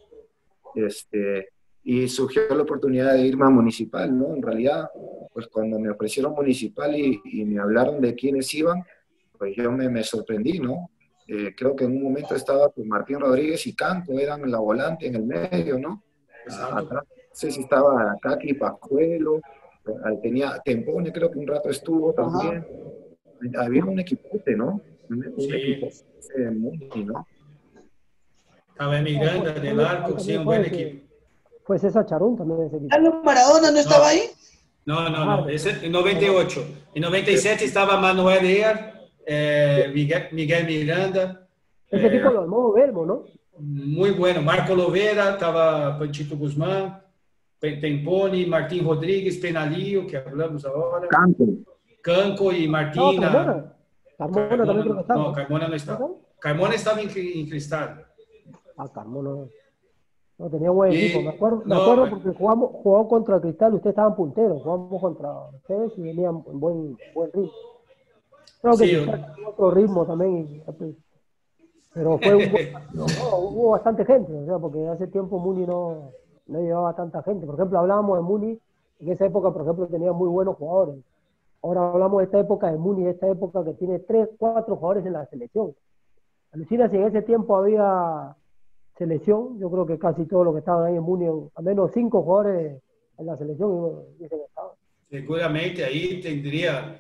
Y surgió la oportunidad de irme a Municipal, ¿no? En realidad, pues cuando me ofrecieron Municipal y me hablaron de quiénes iban, pues yo me sorprendí, ¿no? Creo que en un momento estaba con Martín Rodríguez y Canto, eran la volante en el medio, ¿no? Atrás, no sé si estaba Kaki Pajuelo, tenía Tempone, creo que un rato estuvo también. Había un equipote, ¿no? Un equipo muy, ¿no? Estaba Miranda del arco, sí, un buen equipo. Fue César Charún también ese equipo. ¿Carlos Maradona no estaba ahí? No, ese en 98. En 97 estaba Manuel Ear, Miguel Miranda. Ese equipo lo armó Belmo, ¿no? Muy bueno. Marco Lovera, estaba Panchito Guzmán, Tempone, Martín Rodríguez, Penalillo, que hablamos ahora. Canco y Martina. Carmona también creo que estaba. No, Carmona no estaba. Carmona estaba en Cristal. Carmona no tenía buen equipo. Me acuerdo porque jugamos contra el Cristal, ustedes estaban punteros, jugamos contra ustedes y venían en buen ritmo. Creo que Cristal tenía otro ritmo también. Pero fue hubo bastante gente, o sea, porque hace tiempo Muni no llevaba tanta gente. Por ejemplo, hablábamos de Muni, en esa época, por ejemplo, tenía muy buenos jugadores. Ahora hablamos de esta época de Muni, de esta época que tiene 3, 4 jugadores en la selección. Alucina, si en ese tiempo había selección, yo creo que casi todos los que estaban ahí en Muni, al menos 5 jugadores en la selección dicen que estaban. Seguramente ahí tendría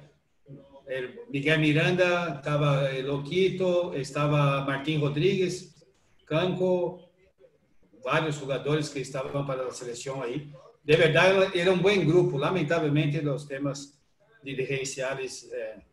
el Miguel Miranda, estaba el Loquito, estaba Martín Rodríguez, Canco, varios jugadores que estaban para la selección ahí. De verdad, era un buen grupo. Lamentablemente, los temas dirigenciales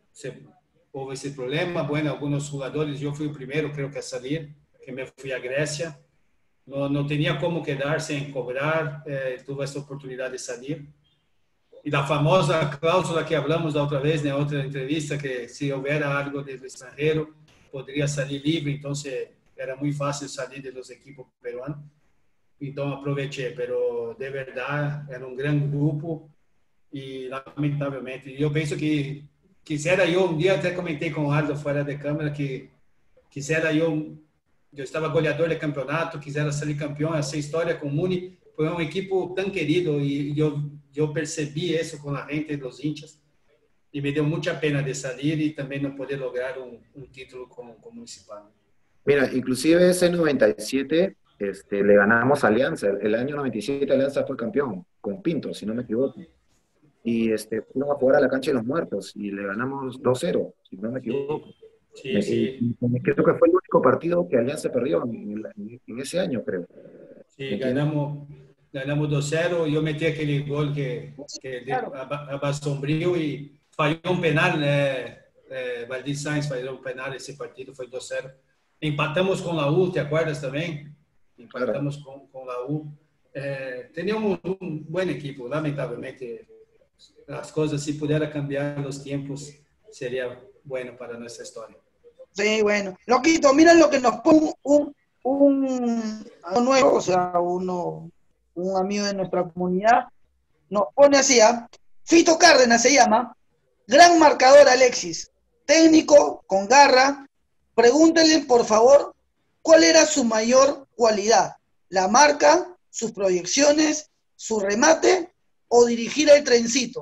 hubo ese problema. Bueno, algunos jugadores, yo fui el primero, creo que a salir, que me fui a Grecia. No tenía cómo quedarse en cobrar, tuve esa oportunidad de salir. Y la famosa cláusula que hablamos la otra vez en otra entrevista, que si hubiera algo del extranjero, podría salir libre. Entonces, era muy fácil salir de los equipos peruanos. Entonces, aproveché, pero de verdad, era un gran grupo. Y lamentavelmente, yo pienso que quisiera yo, un día até comentei con Aldo fuera de cámara, que quisiera yo estaba goleador de campeonato, quisiera salir campeón, hacer historia con Muni. Fue un equipo tan querido y yo percibí eso con la gente, los hinchas, y me dio mucha pena de salir y también no poder lograr un título con Municipal. Mira, inclusive ese 97 le ganamos a Alianza. El año 97 Alianza fue campeón, con Pinto, si no me equivoco. Y fuimos a jugar a la cancha de los muertos y le ganamos 2-0, si no me equivoco. Sí. Creo que fue el único partido que Alianza perdió en ese año, creo. Sí, ganamos 2-0. Yo metí aquel gol que a Sombrío y falló un penal, Valdir Sainz falló un penal ese partido, fue 2-0. Empatamos con la U, ¿te acuerdas también? Empatamos con la U. Teníamos un buen equipo, lamentavelmente. Las cosas, si pudiera cambiar los tiempos, sería bueno para nuestra historia. Sí, bueno. Loquito, mira lo que nos pone un nuevo, o sea, un amigo de nuestra comunidad, nos pone así, Fito Cárdenas se llama, gran marcador Alexis, técnico, con garra. Pregúntenle, por favor, cuál era su mayor cualidad, la marca, sus proyecciones, su remate o dirigir el trencito.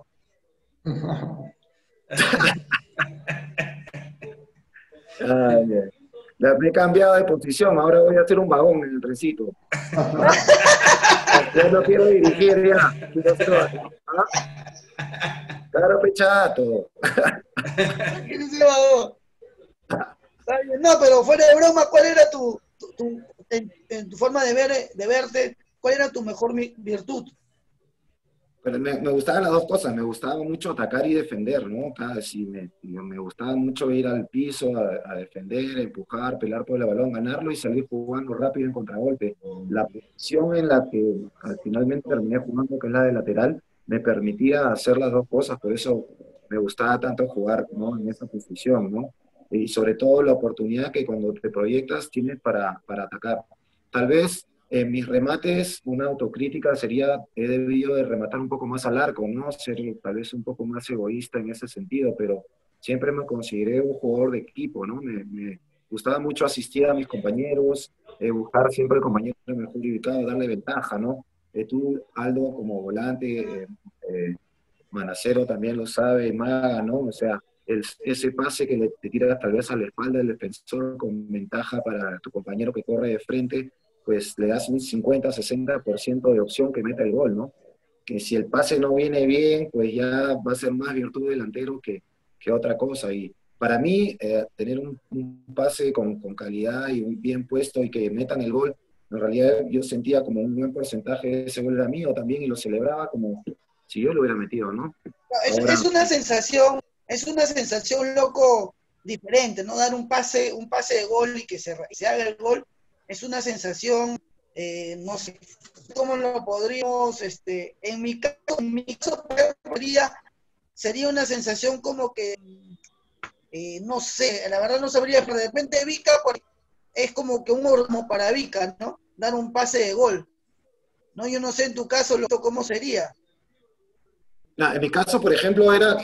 Me he cambiado de posición, ahora voy a hacer un vagón en el trencito. Yo no quiero dirigir ya. Claro, pechato. No, pero fuera de broma, ¿cuál era en tu forma de verte, cuál era tu mejor virtud? Pero me gustaban las dos cosas, me gustaba mucho atacar y defender, ¿no? Me gustaba mucho ir al piso a defender, empujar, pelear por el balón, ganarlo y salir jugando rápido en contragolpe. La posición en la que finalmente terminé jugando, que es la de lateral, me permitía hacer las dos cosas, por eso me gustaba tanto jugar, ¿no? En esa posición, ¿no? Y sobre todo la oportunidad que cuando te proyectas tienes para atacar. Tal vez en mis remates, una autocrítica sería, he debido de rematar un poco más al arco, ¿no? Ser tal vez un poco más egoísta en ese sentido, pero siempre me consideré un jugador de equipo, ¿no? Me gustaba mucho asistir a mis compañeros, buscar siempre el compañero mejor ubicado, darle ventaja, ¿no? Tú, Aldo, como volante, Manacero también lo sabe, Maga, ¿no? O sea, ese pase que te tiras tal vez a la espalda del defensor con ventaja para tu compañero que corre de frente, pues le das un 50-60% de opción que meta el gol, ¿no? Que si el pase no viene bien, pues ya va a ser más virtud delantero que otra cosa. Y para mí, tener un pase con calidad y bien puesto y que metan el gol, en realidad yo sentía como un buen porcentaje de ese gol era mío también y lo celebraba como si yo lo hubiera metido, ¿no? Ahora, Es una sensación, loco, diferente, ¿no? Dar un pase de gol y que se haga el gol, es una sensación, no sé, ¿cómo lo podríamos, en mi caso sería una sensación como que, no sé, la verdad no sabría, pero de repente Vika es como que un hormo para Vika, ¿no? Dar un pase de gol, ¿no? Yo no sé en tu caso, loco, ¿cómo sería? no, en mi caso, por ejemplo, era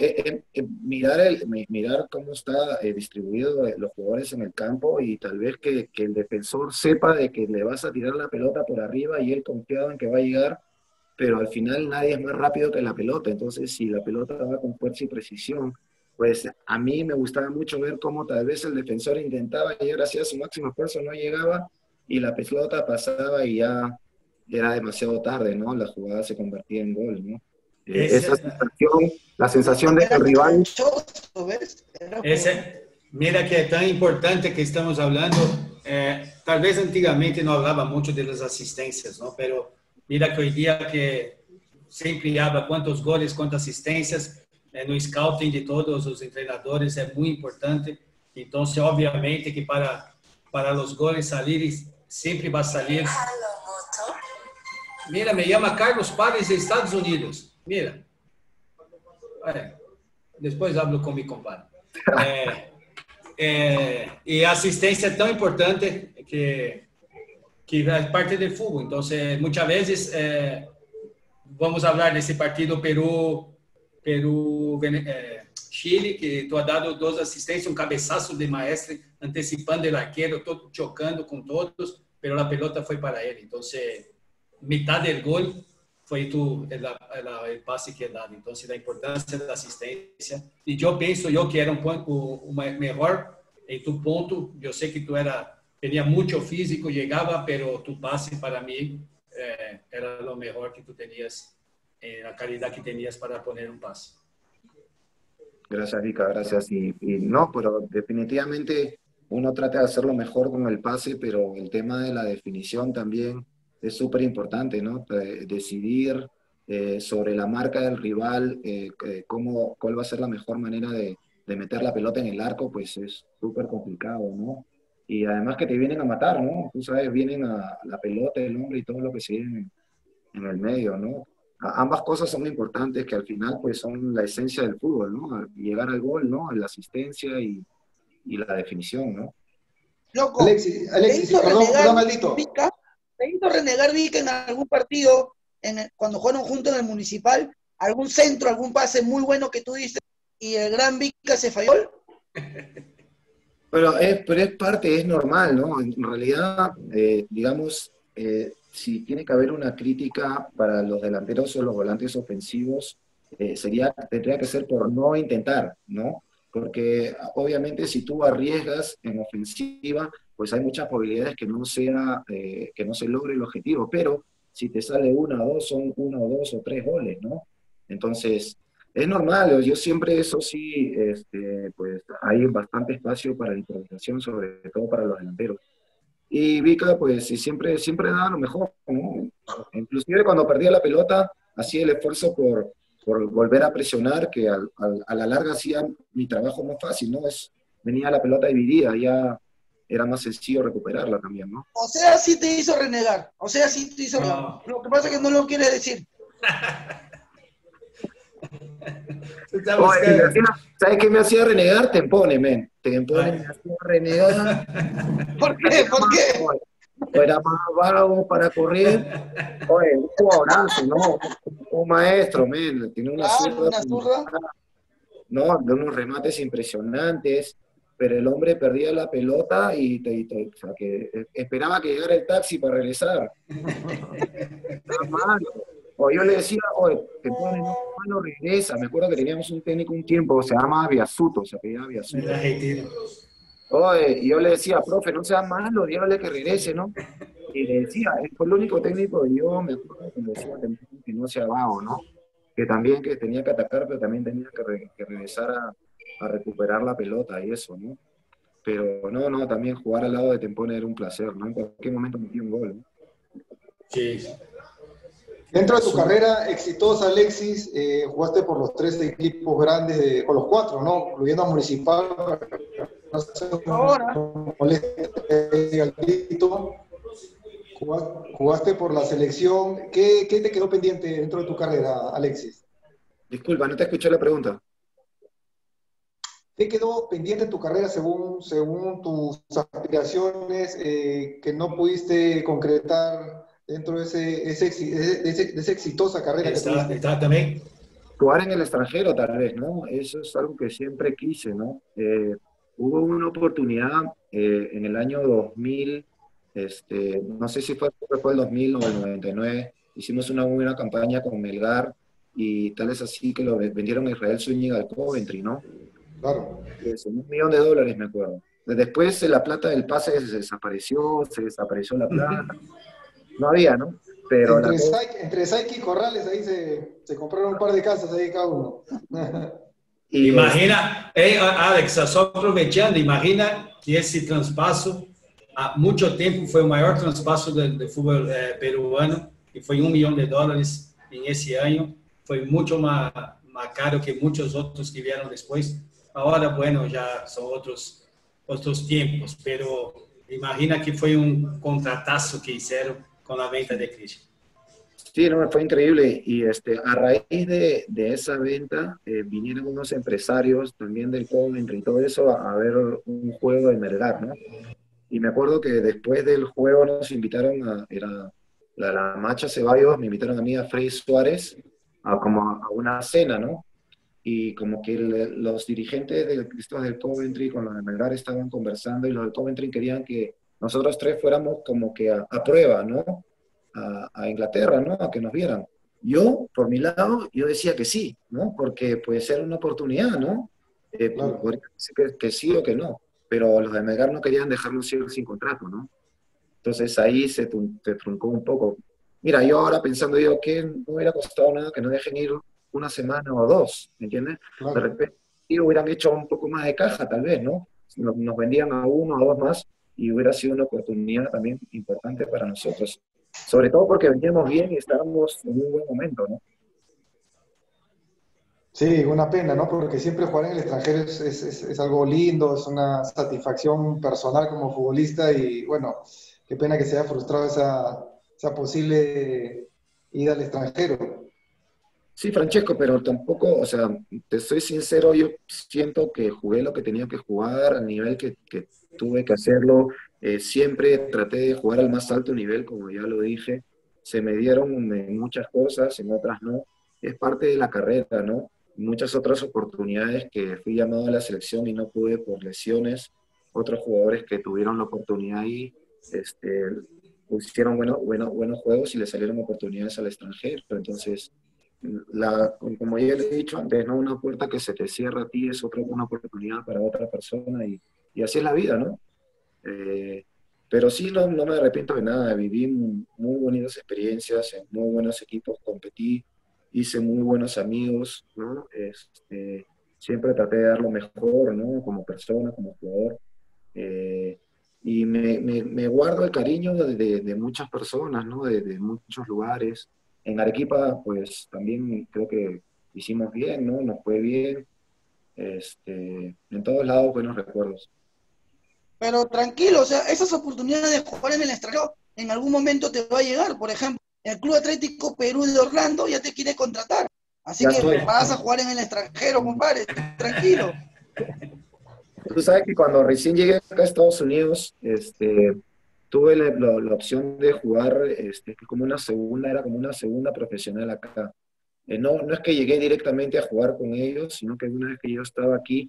mirar cómo está distribuido los jugadores en el campo y tal vez que el defensor sepa de que le vas a tirar la pelota por arriba y él confiado en que va a llegar, pero al final nadie es más rápido que la pelota. Entonces, si la pelota va con fuerza y precisión, pues a mí me gustaba mucho ver cómo tal vez el defensor intentaba llegar hacia su máximo esfuerzo, no llegaba y la pelota pasaba y ya era demasiado tarde, ¿no? La jugada se convertía en gol, ¿no? Esa sensación, la sensación de que Era el rival... canchoso, ¿ves? Mira que es tan importante que estamos hablando, tal vez antiguamente no hablaba mucho de las asistencias, ¿no? Pero mira que hoy día que siempre habla cuántos goles, cuántas asistencias, no scouting de todos los entrenadores es muy importante. Entonces, obviamente que para los goles salir, siempre va a salir. Mira, me llama Carlos Pares de Estados Unidos. Mira. Después hablo con mi compadre. Y asistencia es tan importante que es parte del fútbol. Entonces, muchas veces vamos a hablar de ese partido Chile, que tú has dado dos asistencias, un cabezazo de Maestre, antecipando el arquero, todo chocando con todos, pero la pelota fue para él. Entonces, mitad del gol fue el pase que he dado. Entonces, la importancia de la asistencia. Y yo pienso que era un mejor en tu punto. Yo sé que tú tenía mucho físico, llegaba, pero tu pase para mí era lo mejor que tú tenías, la calidad que tenías para poner un pase. Gracias, Vika, gracias. Y no, pero definitivamente uno trata de hacerlo mejor con el pase, pero el tema de la definición también es súper importante, ¿no? Decidir sobre la marca del rival, cuál va a ser la mejor manera de meter la pelota en el arco, pues es súper complicado, ¿no? Y además que te vienen a matar, ¿no? Tú sabes, vienen a la pelota, el hombre y todo lo que se viene en el medio, ¿no? Ambas cosas son importantes que al final pues son la esencia del fútbol, ¿no? Llegar al gol, ¿no? La asistencia y la definición, ¿no? Loco, Alexis, perdón, maldito. ¿Te hizo renegar Vika en algún partido, cuando jugaron juntos en el Municipal? ¿Algún centro, algún pase muy bueno que tú diste y el gran Vika se falló? Pero es parte, es normal, ¿no? En realidad, digamos, si tiene que haber una crítica para los delanteros o los volantes ofensivos, tendría que ser por no intentar, ¿no? Porque obviamente si tú arriesgas en ofensiva, pues hay muchas probabilidades que no se logre el objetivo, pero si te sale una o dos, son uno o dos o tres goles, ¿no? Entonces, es normal, yo siempre, eso sí, pues hay bastante espacio para la improvisación, sobre todo para los delanteros. Y Vika, pues, siempre daba lo mejor, ¿no? Inclusive cuando perdía la pelota, hacía el esfuerzo por volver a presionar, que a la larga hacía mi trabajo más fácil, ¿no? Venía la pelota dividida, ya era más sencillo recuperarla también, ¿no? O sea, sí te hizo renegar. O sea, sí te hizo renegar. No. Lo que pasa es que no lo quieres decir. Oye, ¿sabes qué me hacía renegar? Tempone, men. Tempone me hacía renegar. ¿Por qué? ¿Por qué? Era más vago para correr. Oye, un jugadorazo, ¿no? Un maestro, men. Tiene una zurda. No, de unos remates impresionantes. Pero el hombre perdía la pelota o sea, que esperaba que llegara el taxi para regresar. Estaba mal. O yo le decía, oye, te pones malo, regresa. Me acuerdo que teníamos un técnico un tiempo, se llamaba Biasuto, se apellidaba Biasuto. Oye, y yo le decía, profe, no sea malo, dígale que regrese, ¿no? Y le decía, fue el único técnico que yo me acuerdo que me decía que no sea vago, ¿no? Que también que tenía que atacar, pero también tenía que regresar a recuperar la pelota y eso, ¿no? Pero no, también jugar al lado de Tempone era un placer, ¿no? En cualquier momento metí un gol, ¿no? Sí. Dentro de tu carrera exitosa, Alexis, jugaste por los 3 equipos grandes, por los 4, ¿no? Incluyendo a Municipal, no sé, jugaste por la selección. ¿Qué te quedó pendiente dentro de tu carrera, Alexis? Disculpa, no te escuché la pregunta. ¿Qué quedó pendiente en tu carrera según tus aspiraciones que no pudiste concretar dentro de esa exitosa carrera que tuviste? Está también. Jugar en el extranjero, tal vez, ¿no? Eso es algo que siempre quise, ¿no? Hubo una oportunidad en el año 2000, no sé si fue el 2000 o el 99, hicimos una muy buena campaña con Melgar y tal es así que lo vendieron a Israel Zúñiga al Coventry, ¿no? Claro. $1 millón, me acuerdo. Después la plata del pase se desapareció la plata. No había, ¿no? Pero entre Saiki y Corrales ahí se compraron un par de casas ahí cada uno. Imagina, Alex, só aproveitando, imagina que esse traspasso, há muito tempo, foi o maior traspasso do futebol peruano, e foi $1 milhão em esse ano. Foi muito mais caro que muitos outros que vieram depois. Agora, bueno, já são outros tempos, pero imagina que foi contratazo que hicieron con la venta de Cristian. Sí, no, fue increíble. Y a raíz de esa venta vinieron unos empresarios también del Coventry y todo eso a ver un juego de Melgar, ¿no? Y me acuerdo que después del juego nos invitaron era la Macha Ceballos, me invitaron a mí, a Frei Suárez, a una cena, ¿no? Y como que los dirigentes del Coventry con los de Melgar estaban conversando y los del Coventry querían que nosotros 3 fuéramos como que a prueba, ¿no? A Inglaterra, ¿no? A que nos vieran. Yo, por mi lado, yo decía que sí, ¿no? Porque puede ser una oportunidad, ¿no? Claro. Podría decir que sí o que no, pero los de Melgar no querían dejarnos ir sin contrato, ¿no? Entonces ahí se truncó un poco. Mira, yo ahora pensando que no hubiera costado nada que nos dejen ir una semana o 2, ¿me entiendes? Claro. De repente hubieran hecho un poco más de caja, tal vez, ¿no? Nos vendían a 1 o 2 más y hubiera sido una oportunidad también importante para nosotros. Sobre todo porque veníamos bien y estábamos en un buen momento, ¿no? Sí, una pena, ¿no? Porque siempre jugar en el extranjero es algo lindo, es una satisfacción personal como futbolista y bueno, qué pena que se haya frustrado esa posible ida al extranjero. Sí, Francesco, pero tampoco, o sea, te soy sincero, yo siento que jugué lo que tenía que jugar al nivel que tuve que hacerlo. Siempre traté de jugar al más alto nivel, como ya lo dije. Se me dieron en muchas cosas, en otras no. Es parte de la carrera, ¿no? Muchas otras oportunidades que fui llamado a la selección y no pude por lesiones. Otros jugadores que tuvieron la oportunidad ahí, hicieron buenos juegos y le salieron oportunidades al extranjero. Entonces, como ya le he dicho antes, ¿no? Una puerta que se te cierra a ti es una oportunidad para otra persona y así es la vida, ¿no? Pero sí, no me arrepiento de nada. Viví muy bonitas experiencias en muy buenos equipos, competí, hice muy buenos amigos, ¿no? Siempre traté de dar lo mejor, ¿no? Como persona, como jugador. Y me guardo el cariño de muchas personas, ¿no? De muchos lugares. En Arequipa, pues también creo que hicimos bien, ¿no? Nos fue bien. En todos lados, buenos recuerdos. Pero tranquilo, o sea, esas oportunidades de jugar en el extranjero en algún momento te va a llegar. Por ejemplo, el Club Atlético Perú de Orlando ya te quiere contratar. Así Ya que estoy. vas a jugar en el extranjero, compadre, tranquilo. Tú sabes que cuando recién llegué acá a Estados Unidos, tuve la opción de jugar como una segunda, era como una segunda profesional acá. No es que llegué directamente a jugar con ellos, sino que una vez que yo estaba aquí,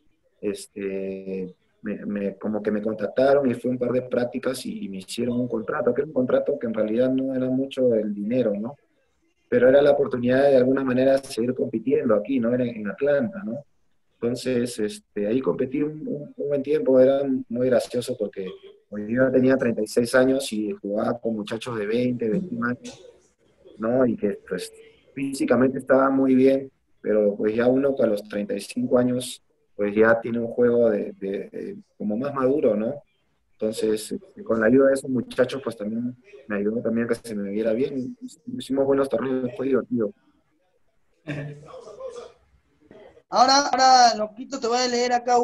como que me contactaron y fue un par de prácticas y me hicieron un contrato, que era un contrato que en realidad no era mucho el dinero, ¿no? Pero era la oportunidad de alguna manera seguir compitiendo aquí, ¿no? Era en Atlanta, ¿no? Entonces, ahí competí un buen tiempo, era muy gracioso porque pues, yo tenía 36 años y jugaba con muchachos de 20, 21 años, ¿no? Y que pues físicamente estaba muy bien, pero pues ya uno que a los 35 años pues ya tiene un juego como más maduro, ¿no? Entonces, con la ayuda de esos muchachos pues también me ayudó también a que se me viera bien. Hicimos buenos torneos, fue divertido. Ahora, loquito, te voy a leer acá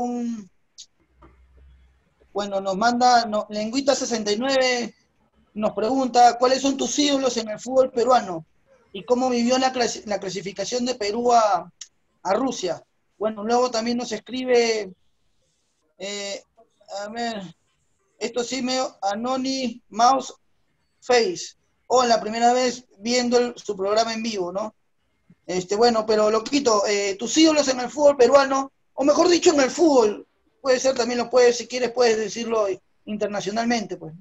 bueno, nos manda, Lenguita69 nos pregunta, ¿cuáles son tus ídolos en el fútbol peruano? ¿Y cómo vivió la clasificación de Perú a Rusia? Bueno, luego también nos escribe, eh, a ver, esto sí me Anony Mouse Face. O la primera vez viendo su programa en vivo, ¿no? Bueno, pero loquito, tus ídolos en el fútbol peruano, o mejor dicho, en el fútbol, puede ser también si quieres, puedes decirlo internacionalmente, pues.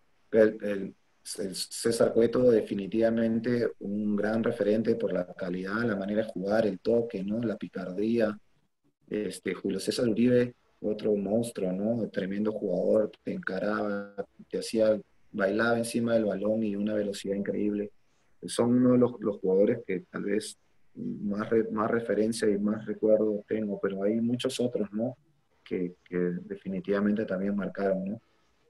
El César Cueto definitivamente un gran referente por la calidad, la manera de jugar, el toque, ¿no? La picardía. Julio César Uribe, otro monstruo, ¿no? Tremendo jugador, te encaraba, te hacía, bailaba encima del balón y una velocidad increíble. Son uno de los jugadores que tal vez más referencia y más recuerdo tengo, pero hay muchos otros, ¿no? Que definitivamente también marcaron, ¿no?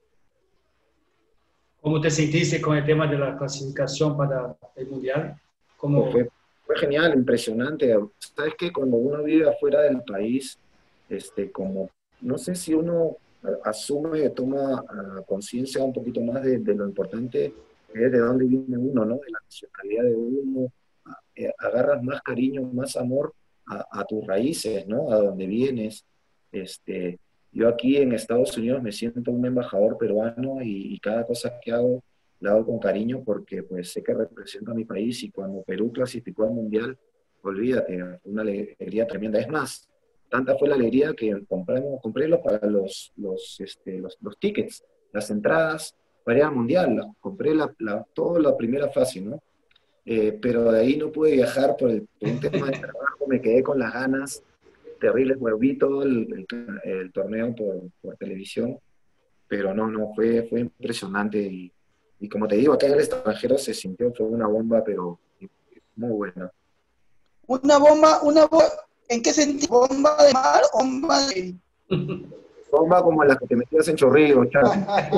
¿Cómo te sentiste con el tema de la clasificación para el Mundial? ¿Cómo... Fue genial, impresionante. Sabes que cuando uno vive afuera del país, como, no sé si uno asume, toma conciencia un poquito más de lo importante que es de dónde viene uno, ¿no? De la nacionalidad de uno. Agarras más cariño, más amor a tus raíces, ¿no? A donde vienes. Este, yo aquí en Estados Unidos me siento un embajador peruano y cada cosa que hago la hago con cariño porque pues sé que represento a mi país y cuando Perú clasificó al Mundial, olvídate, fue una alegría tremenda. Es más, tanta fue la alegría que compré para los tickets, las entradas para ir al Mundial, compré toda la primera fase, ¿no? Pero de ahí no pude viajar por un tema de trabajo, me quedé con las ganas terribles, bueno, vi todo el torneo por televisión, pero no, fue impresionante y como te digo, acá en el extranjero se sintió, fue una bomba, pero muy buena. Una bomba, ¿en qué sentido? ¿Bomba de mar o bomba de...? Bomba como la que te metías en Chorrillos, Char.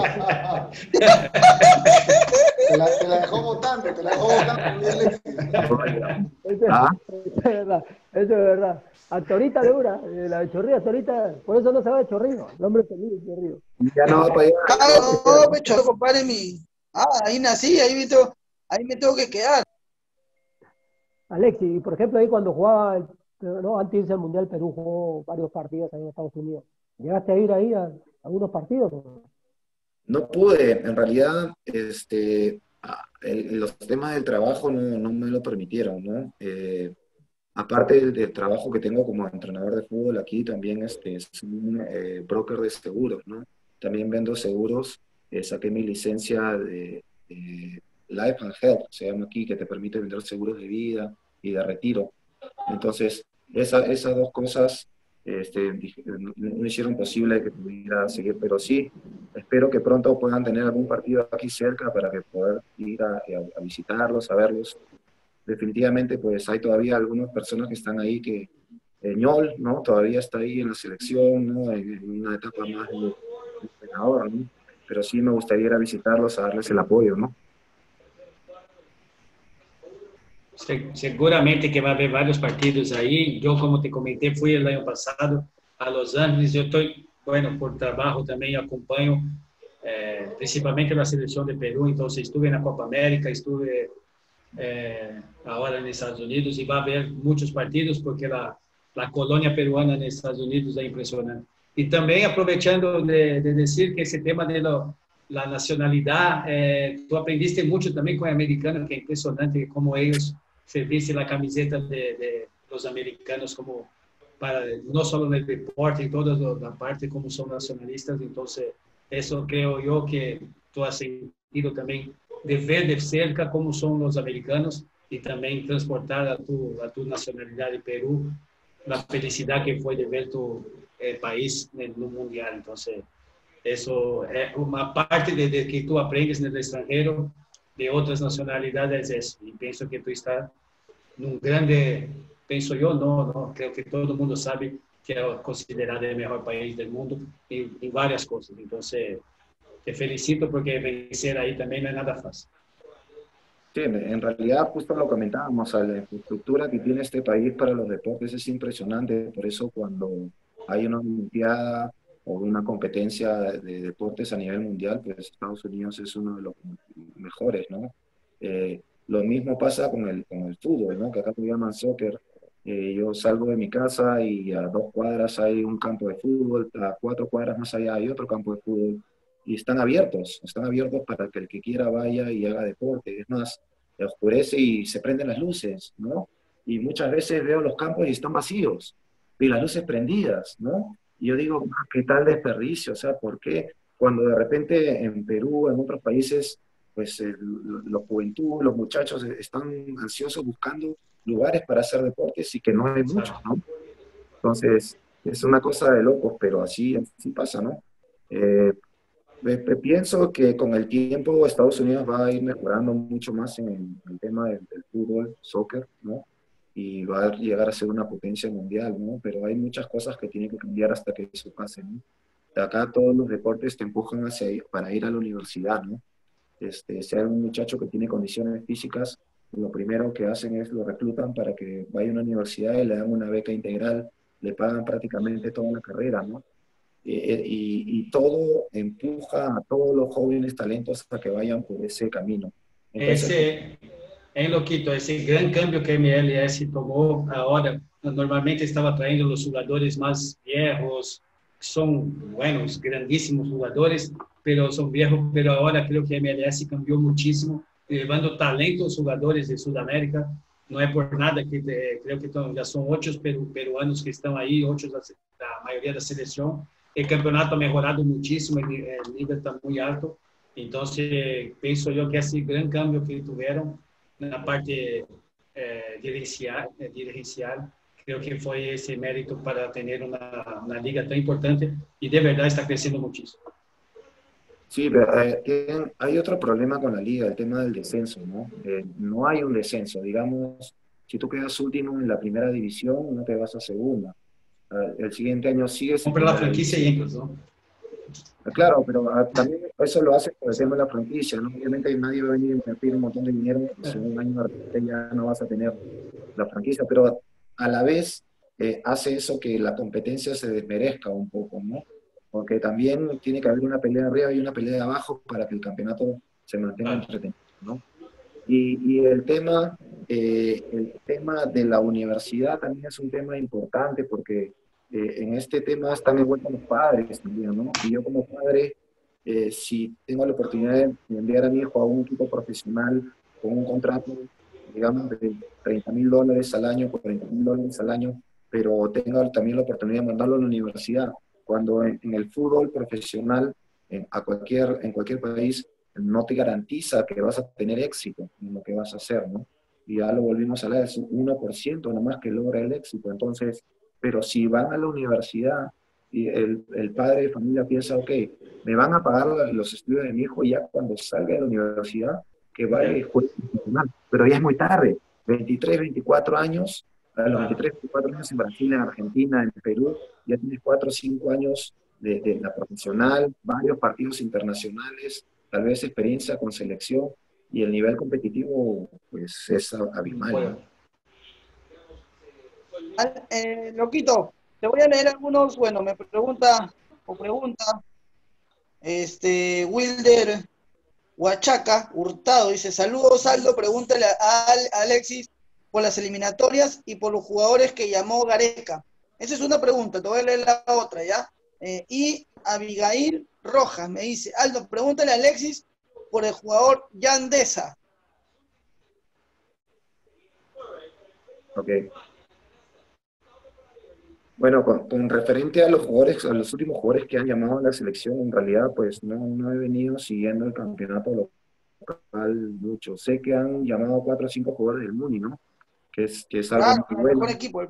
Te la dejó votando, te la dejó votando. ¿Ah? Eso es verdad, eso es verdad. Hasta ahorita dura, la de Chorrillo, hasta ahorita, por eso no se va de Chorrillo, el hombre feliz de Chorrillo. Ya no va para allá. No, me chorro, compadre, ahí nací, ahí me tengo que quedar. Alexi, por ejemplo, ahí cuando jugaba, no, antes de irse al Mundial, Perú jugó varios partidos ahí en Estados Unidos. ¿Llegaste a ir ahí a algunos partidos? No pude, en realidad, los temas del trabajo no me lo permitieron, ¿no? Aparte del trabajo que tengo como entrenador de fútbol aquí, también soy un broker de seguros, ¿no? También vendo seguros, saqué mi licencia de Life and Health, se llama aquí, que te permite vender seguros de vida y de retiro. Entonces, esas dos cosas no hicieron posible que pudiera seguir, pero sí, espero que pronto puedan tener algún partido aquí cerca para que poder ir a visitarlos, a verlos. Definitivamente, pues hay todavía algunas personas que están ahí que Ñol, ¿no? Todavía está ahí en la selección, ¿no? En una etapa más de entrenador, ¿no? Pero sí me gustaría ir a visitarlos, a darles el apoyo, ¿no? Seguramente que vai haver vários partidos aí. Eu, como te comentei, fui el ano passado a Los Angeles. Eu estou, bueno, por trabalho também acompanho, principalmente na seleção de Peru. Então, estive na Copa América, estive agora nos Estados Unidos e vai haver muitos partidos porque a colônia peruana nos Estados Unidos é impressionante. E também aproveitando de dizer que esse tema de la nacionalidad, tú aprendiste mucho también con el americano, que es impresionante como ellos se visten la camiseta de los americanos como para, no solo en el deporte, en toda la parte como son nacionalistas. Entonces, eso creo yo que tú has sentido también de ver de cerca cómo son los americanos y también transportar a tu nacionalidad de Perú, la felicidad que fue de ver tu país en el mundial. Entonces, eso es una parte de que tú aprendes en el extranjero de otras nacionalidades. Eso. Y pienso que tú estás en un grande, pienso yo, no, creo que todo el mundo sabe que es considerado el mejor país del mundo en varias cosas. Entonces, te felicito porque vencer ahí también no es nada fácil. Sí, en realidad, justo lo comentábamos, la infraestructura que tiene este país para los deportes es impresionante. Por eso cuando hay una olimpiada o una competencia de deportes a nivel mundial, pues Estados Unidos es uno de los mejores, ¿no? Lo mismo pasa con el fútbol, ¿no? Que acá lo llaman soccer. Yo salgo de mi casa y a 2 cuadras hay un campo de fútbol, a 4 cuadras más allá hay otro campo de fútbol, y están abiertos para que el que quiera vaya y haga deporte. Es más, oscurece y se prenden las luces, ¿no? Y muchas veces veo los campos y están vacíos, y las luces prendidas, ¿no? Y yo digo, ¿qué tal desperdicio? O sea, ¿por qué cuando de repente en Perú, en otros países, pues la juventud, los muchachos están ansiosos buscando lugares para hacer deportes y que no hay muchos, ¿no? Entonces, es una cosa de locos, pero así pasa, ¿no? Pienso que con el tiempo Estados Unidos va a ir mejorando mucho más en el tema del fútbol, soccer, ¿no? Y va a llegar a ser una potencia mundial, ¿no? Pero hay muchas cosas que tienen que cambiar hasta que eso pase, ¿no? De acá todos los deportes te empujan hacia ahí, para ir a la universidad, ¿no? Si hay un muchacho que tiene condiciones físicas, lo primero que hacen es lo reclutan para que vaya a una universidad y le dan una beca integral, le pagan prácticamente toda la carrera, ¿no? Y todo empuja a todos los jóvenes talentos a que vayan por ese camino. Entonces, Loquito, ese gran cambio que MLS tomó ahora, normalmente estaba trayendo los jugadores más viejos, que son buenos, grandísimos jugadores, pero son viejos, pero ahora creo que MLS cambió muchísimo, llevando talentos jugadores de Sudamérica. No es por nada que creo que ya son 8 peruanos que están ahí, 8 la mayoría de la selección. El campeonato ha mejorado muchísimo, el nivel está muy alto. Entonces, pienso yo que ese gran cambio que tuvieron en la parte dirigencial, creo que fue ese mérito para tener una liga tan importante y de verdad está creciendo muchísimo. Sí, pero hay otro problema con la liga, el tema del descenso, ¿no? No hay un descenso, digamos, si tú quedas último en la primera división, no te vas a segunda. El siguiente año sigues... Compra la franquicia y entras, ¿no? Claro, pero también eso lo hace por el tema de la franquicia, ¿no? Obviamente nadie va a venir a invertir un montón de dinero, si un año ya no vas a tener la franquicia, pero a la vez hace eso que la competencia se desmerezca un poco, ¿no? Porque también tiene que haber una pelea arriba y una pelea de abajo para que el campeonato se mantenga entretenido, ¿no? Y el tema de la universidad también es un tema importante porque en este tema están envueltos los padres también, ¿no? Y yo como padre, si tengo la oportunidad de enviar a mi hijo a un equipo profesional con un contrato, digamos, de $30,000 al año, $40,000 al año, pero tengo también la oportunidad de mandarlo a la universidad, cuando en el fútbol profesional, en cualquier país, no te garantiza que vas a tener éxito en lo que vas a hacer, ¿no? Y ya lo volvimos a hablar, es un 1% nomás que logra el éxito. Entonces, pero si van a la universidad y el padre de familia piensa, ok, me van a pagar los estudios de mi hijo ya cuando salga de la universidad, que vaya y juegue profesional. Pero ya es muy tarde, 23, 24 años, a los 23, 24 años en Brasil, en Argentina, en Perú, ya tienes 4 o 5 años de la profesional, varios partidos internacionales, tal vez experiencia con selección, y el nivel competitivo pues es abismal, Bueno, ¿no? Loquito, te voy a leer algunos, bueno, me pregunta, Wilder Huachaca, Hurtado, dice, saludos Aldo, pregúntale a Alexis por las eliminatorias y por los jugadores que llamó Gareca. Esa es una pregunta, te voy a leer la otra, ¿ya? Y Abigail Rojas me dice, Aldo, pregúntale a Alexis por el jugador Yandesa. Ok. Bueno, con referente a los jugadores, a los últimos jugadores que han llamado a la selección, en realidad pues no he venido siguiendo el campeonato local mucho. Sé que han llamado 4 o 5 jugadores del Muni, ¿no? Que es algo Claro, muy el mejor bueno. equipo.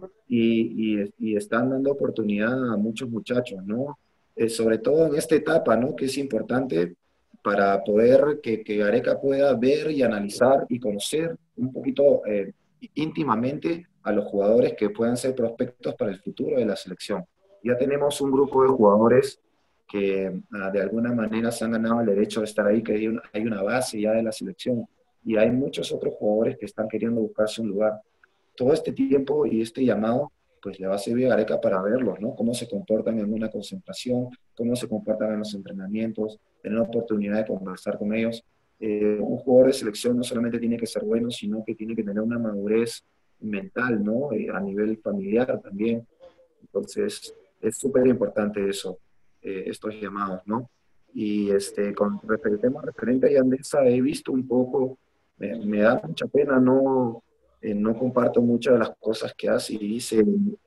Y están dando oportunidad a muchos muchachos, ¿no? Sobre todo en esta etapa, ¿no? Que es importante para poder que Gareca pueda ver y analizar y conocer un poquito íntimamente a los jugadores que puedan ser prospectos para el futuro de la selección. Ya tenemos un grupo de jugadores que de alguna manera se han ganado el derecho de estar ahí, que hay una base ya de la selección, y hay muchos otros jugadores que están queriendo buscarse un lugar. Todo este tiempo y este llamado, pues le va a servir a Gareca para verlos, ¿no? Cómo se comportan en una concentración, cómo se comportan en los entrenamientos, tener la oportunidad de conversar con ellos. Un jugador de selección no solamente tiene que ser bueno, sino que tiene que tener una madurez mental, ¿no? A nivel familiar también. Entonces, es súper importante eso, estos llamados, ¿no? Y con el tema referente a Yandesa, he visto un poco, me da mucha pena, no comparto muchas de las cosas que hace y dice.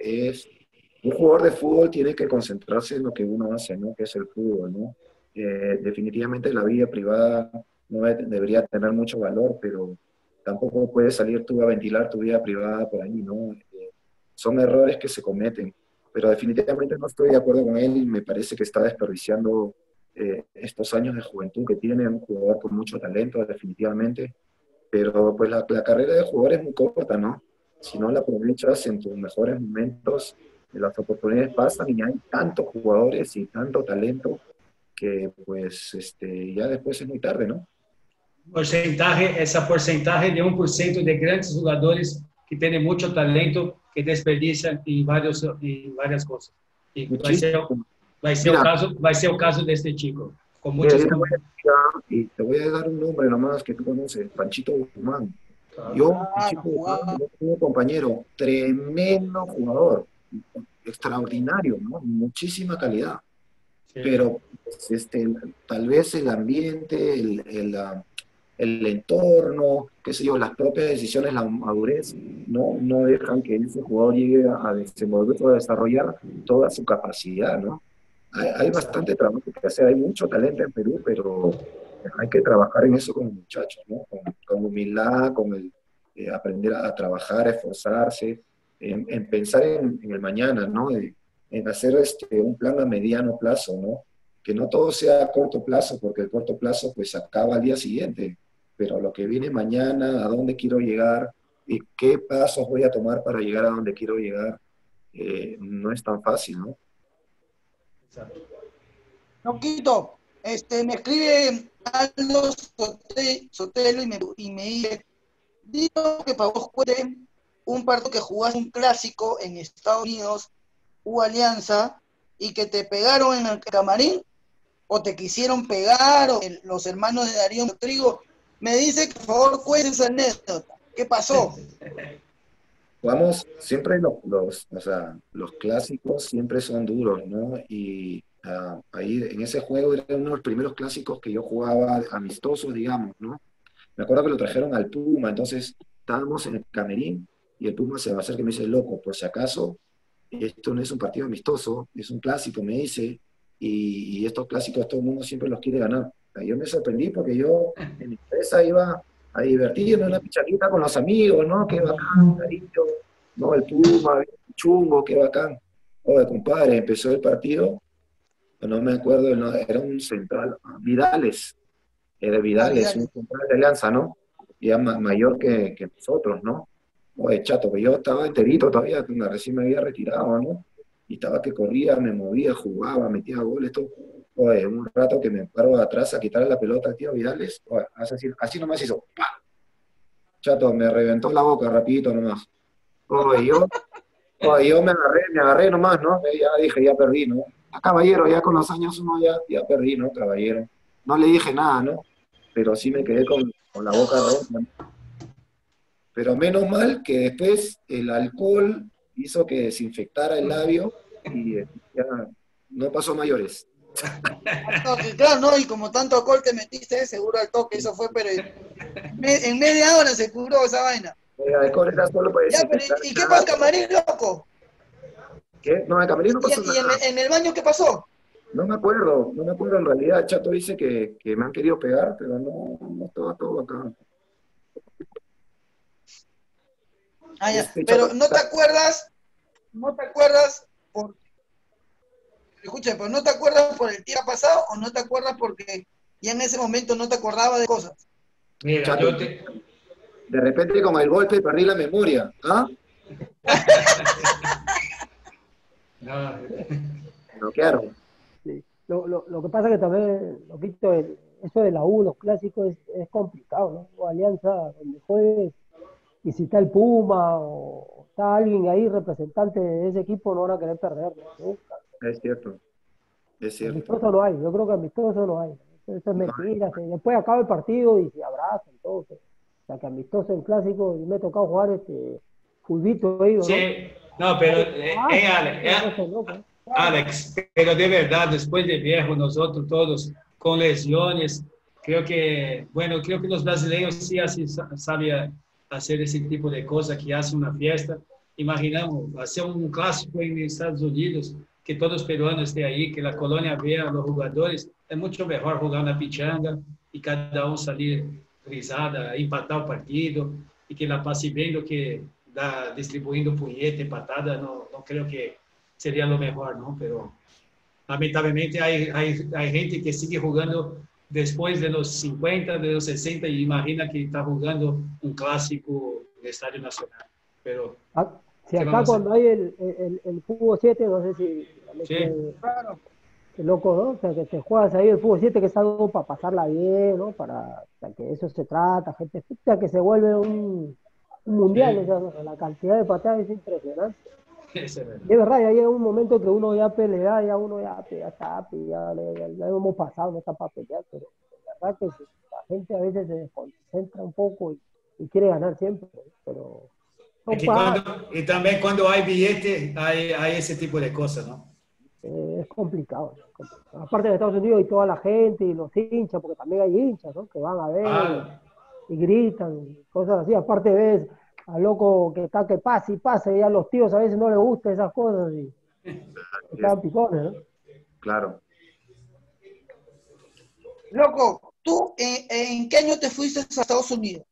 Un jugador de fútbol tiene que concentrarse en lo que uno hace, ¿no? Que es el fútbol, ¿no? Definitivamente la vida privada no debería tener mucho valor, pero tampoco puedes salir tú a ventilar tu vida privada por ahí, ¿no? Son errores que se cometen, pero definitivamente no estoy de acuerdo con él y me parece que está desperdiciando estos años de juventud que tiene un jugador con mucho talento, definitivamente, pero pues la carrera de jugador es muy corta, ¿no? Si no la aprovechas en tus mejores momentos, las oportunidades pasan y hay tantos jugadores y tanto talento que pues ya después es muy tarde, ¿no? essa porcentagem de 1% de grandes jogadores que têm muito talento, que desperdiçam em várias coisas. E Muchísimo. o Mira, caso, vai ser o caso deste chico, com mira, muitas... y te voy a dar un nombre nomás que tú conoces, Panchito Guzmán. Yo, Panchito Guzmán, yo tuve un compañero, tremendo jugador, extraordinario, ¿no? Muchísima calidad. Sí. Pero pues, tal vez el ambiente, el entorno, qué sé yo, las propias decisiones, la madurez, no dejan que ese jugador llegue a desenvolver o a desarrollar toda su capacidad, ¿no? Hay bastante trabajo que hacer, hay mucho talento en Perú, pero hay que trabajar en eso con los muchachos, ¿no? Con humildad, con el aprender a trabajar, a esforzarse, en pensar en el mañana, ¿no? En hacer un plan a mediano plazo, ¿no? Que no todo sea a corto plazo, porque el corto plazo pues acaba al día siguiente, pero lo que viene mañana, a dónde quiero llegar y qué pasos voy a tomar para llegar a donde quiero llegar, no es tan fácil, ¿no? Noquito, me escribe Aldo Sotelo y me dice, digo que para vos cuente un partido que jugaste un clásico en Estados Unidos, U Alianza, y que te pegaron en el camarín, o te quisieron pegar, o los hermanos de Darío Trigo. Me dice que por favor cuente esa anécdota. ¿Qué pasó? Vamos, siempre o sea, los clásicos siempre son duros, ¿no? Y ahí en ese juego era uno de los primeros clásicos que yo jugaba amistosos, digamos, ¿no? Me acuerdo que lo trajeron al Puma, entonces estábamos en el camerín y el Puma se va a hacer que me dice, loco, por si acaso, esto no es un partido amistoso, es un clásico, me dice, y estos clásicos todo el mundo siempre los quiere ganar. O sea, yo me sorprendí porque yo en mi empresa iba a divertirme, una pichanita con los amigos, ¿no? Qué bacán, cariño, ¿no? El Puma, el Chumbo, qué bacán. Oye, compadre, empezó el partido, no me acuerdo, no, era un central, Vidales, era Vidales, un central de Alianza, ¿no? Ya mayor que nosotros, ¿no? Oye, chato, que yo estaba enterito todavía, recién me había retirado, ¿no? Y estaba que corría, me movía, jugaba, metía goles, todo. Oye, un rato que me paro atrás a quitarle la pelota al tío Vidales, oye, así nomás hizo, ¡pa! Chato, me reventó la boca rapidito nomás. Oye, yo me agarré nomás, ¿no? Ya dije, ya perdí, ¿no? A caballero, ya con los años uno ya perdí, ¿no? Caballero. No le dije nada, ¿no? Pero sí me quedé con la boca rota, ¿no? Pero menos mal que después el alcohol hizo que desinfectara el labio y ya no pasó a mayores. Al toque, claro, ¿no? Y como tanto alcohol te metiste, seguro al toque, eso fue, pero en media hora se curó esa vaina. El alcohol era solo para Ya, pero desinfectar ¿y el qué pasa, labio. camarín, loco? ¿Qué? No, en Camerino no pasó ¿Y nada. en el baño qué pasó? No me acuerdo en realidad. Chato dice que me han querido pegar, pero no estaba todo acá. Ah, ya. Chato, Pero no te acuerdas por, escucha, pero no te acuerdas por el tiempo pasado o no te acuerdas porque ya en ese momento no te acordaba de cosas. Mira, Chato, de repente con el golpe perdí la memoria. ¿Ah? no, Me bloquearon. Sí. Lo que pasa que también, Loquito, eso de la U, los clásicos, es complicado, ¿no? O Alianza, donde juegues, y si está el Puma o está alguien ahí, representante de ese equipo, no van a querer perderlo, nunca. Es cierto, es cierto. Amistoso no hay, yo creo que amistoso no hay. Eso es No, mentira, después acaba el partido y se abrazan, todo. O sea, que amistoso en clásico, y me ha tocado jugar fulbito ahí, ¿no? sí, no, pero, Una cosa loca. Alex, pero de verdad, después de viejo, nosotros todos con lesiones, creo que los brasileños sí así saben hacer ese tipo de cosas, que hacen una fiesta. Imaginamos hacer un clásico en Estados Unidos, que todos los peruanos estén ahí, que la colonia vea a los jugadores. Es mucho mejor jugar una pichanga y cada uno salir risada, empatar el partido y que la pase bien do que distribuyendo puñete, patada. No creo que sería lo mejor, ¿no? Pero lamentablemente hay gente que sigue jugando después de los 50, de los 60 y imagina que está jugando un clásico de Estadio Nacional. Pero, Ah, si ¿qué acá vamos a hacer? cuando hay el fútbol 7, no sé si Sí, Claro. qué loco, ¿no? O sea, que te juegas ahí el fútbol 7, que es algo para pasarla bien, ¿no? O sea, que eso se trata, gente, o sea, que se vuelve un mundial, o sí, sea, la cantidad de patadas es impresionante. eso es Y verdad. es verdad, ya llega un momento que uno ya pelea, ya uno ya está, ya hemos pasado, no está para pelear, pero la verdad que la gente a veces se desconcentra un poco y quiere ganar siempre, pero Es no que pasa, y también cuando hay billete, hay ese tipo de cosas, ¿no? es complicado, es complicado. Aparte de Estados Unidos y toda la gente y los hinchas, porque también hay hinchas, ¿no? Que van a ver Ah, y gritan, y cosas así. Aparte ves al loco que está que pase y pase, y a los tíos a veces no les gustan esas cosas y es están picones, ¿no? claro. Loco, ¿tú en qué año te fuiste a Estados Unidos?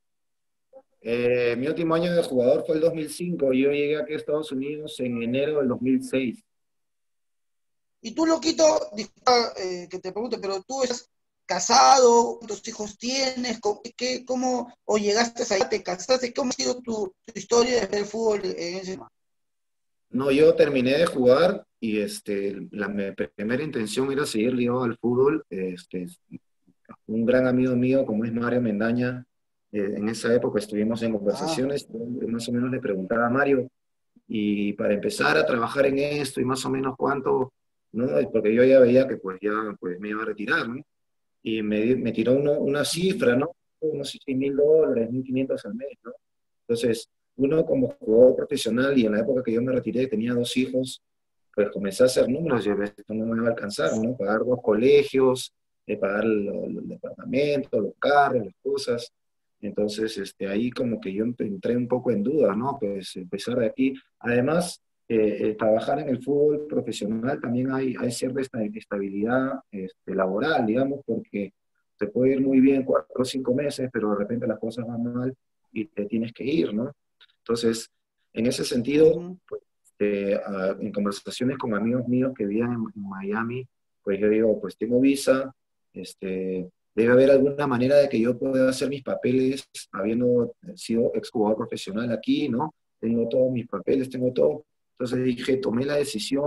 Mi último año de jugador fue el 2005. Yo llegué aquí a Estados Unidos en enero del 2006. Y tú, loquito, disculpa que te pregunte, pero tú estás casado, ¿cuántos hijos tienes? ¿Cómo o llegaste ahí, te casaste? ¿Cómo ha sido tu historia de ver el fútbol en ese momento? No, yo terminé de jugar y mi primera intención era seguir ligado al fútbol. Un gran amigo mío, como es Mario Mendaña, en esa época estuvimos en Ah, conversaciones, yo más o menos le preguntaba a Mario, y para empezar a trabajar en esto, y más o menos cuánto, ¿no? Porque yo ya veía que pues ya pues, me iba a retirar, ¿no? Y me tiró una cifra, ¿no? No sé si $1.000, 1.500 al mes, ¿no? Entonces, uno como jugador profesional y en la época que yo me retiré tenía 2 hijos, pues comencé a hacer números y esto no me iba a alcanzar, ¿no? Pagar 2 colegios, pagar los departamentos, los carros, las cosas. Entonces, ahí como que yo entré un poco en duda, ¿no? Pues empezar de aquí. Además, trabajar en el fútbol profesional también hay cierta estabilidad laboral, digamos, porque te puede ir muy bien 4 o 5 meses, pero de repente las cosas van mal y te tienes que ir, ¿no? Entonces, en ese sentido, ujú. pues, en conversaciones con amigos míos que vivían en Miami, pues yo digo, pues tengo visa, debe haber alguna manera de que yo pueda hacer mis papeles habiendo sido exjugador profesional aquí, ¿no? Tengo todos mis papeles, tengo todo. Entonces dije, tomé la decisión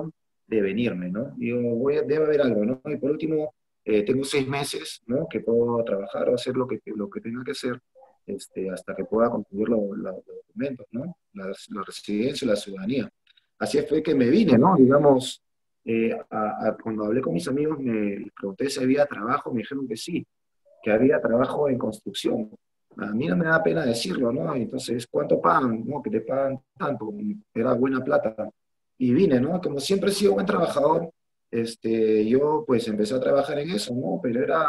de venirme, ¿no? Digo, debe haber algo, ¿no? Y por último, tengo 6 meses, ¿no? Que puedo trabajar o hacer lo que tenga que hacer hasta que pueda concluir los documentos, ¿no? La residencia y la ciudadanía. Así fue que me vine, ¿no? Digamos, cuando hablé con mis amigos, les pregunté si había trabajo, me dijeron que sí, que había trabajo en construcción. A mí no me da pena decirlo, ¿no? Entonces, ¿cuánto pagan? No, que te pagan tanto, era buena plata. Y vine, ¿no? Como siempre he sido buen trabajador, yo pues empecé a trabajar en eso, ¿no? Pero era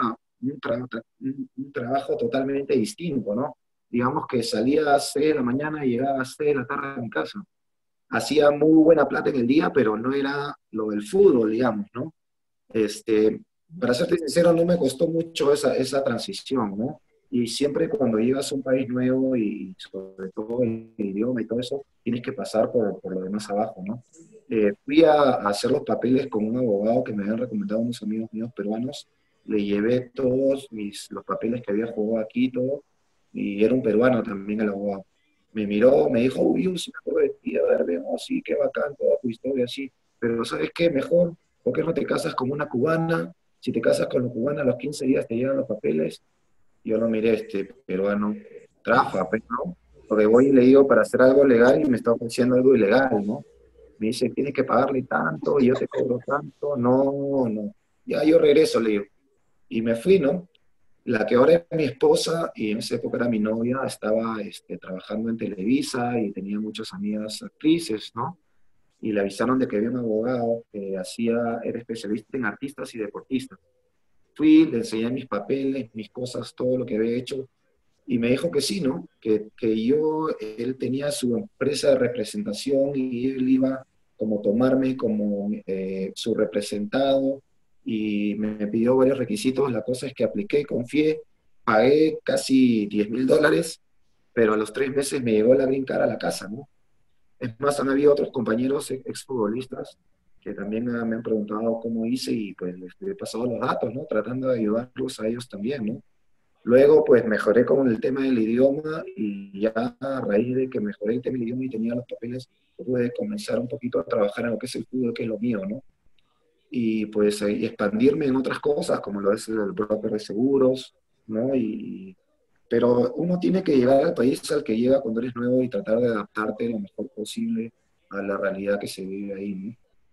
un trabajo totalmente distinto, ¿no? Digamos que salía a las 6 de la mañana y llegaba a las 6 de la tarde a mi casa. Hacía muy buena plata en el día, pero no era lo del fútbol, digamos, ¿no? Este, para serte sincero, no me costó mucho esa transición, ¿no? Y siempre cuando llegas a un país nuevo y sobre todo el idioma y todo eso, tienes que pasar por lo demás abajo, ¿no? Fui a hacer los papeles con un abogado que me habían recomendado unos amigos míos peruanos, le llevé todos los papeles que había jugado aquí y todo, y era un peruano también el abogado. Me miró, me dijo, uy, si me acuerdo de ti, a ver, vemos, sí, qué bacán, toda tu historia, así, pero ¿sabes qué? Mejor, ¿por qué no te casas con una cubana? Si te casas con una cubana, a los 15 días te llegan los papeles. Yo lo miré, peruano, trafa, pues, ¿no? Porque voy y le digo para hacer algo legal y me está ofreciendo algo ilegal, ¿no? Me dice, tienes que pagarle tanto y yo te cobro tanto. No, no. Ya yo regreso, le digo. Y me fui, ¿no? La que ahora es mi esposa y en esa época era mi novia, estaba trabajando en Televisa y tenía muchas amigas actrices, ¿no? Y le avisaron de que había un abogado que era especialista en artistas y deportistas. Fui, le enseñé mis papeles, mis cosas, todo lo que había hecho, y me dijo que sí, ¿no? Él tenía su empresa de representación y él iba como tomarme como su representado y me pidió varios requisitos. La cosa es que apliqué, confié, pagué casi $10,000, pero a los 3 meses me llegó la green card a la casa, ¿no? Es más, han habido otros compañeros exfutbolistas que también me han preguntado cómo hice y pues les he pasado los datos, ¿no? Tratando de ayudarlos a ellos también, ¿no? Luego pues mejoré con el tema del idioma y ya a raíz de que mejoré el tema del idioma y tenía los papeles, pude comenzar un poquito a trabajar en lo que es el fútbol, que es lo mío, ¿no? Y pues expandirme en otras cosas, como lo es el broker de seguros, ¿no? Pero uno tiene que llegar al país al que llega cuando eres nuevo y tratar de adaptarte lo mejor posible a la realidad que se vive ahí, ¿no?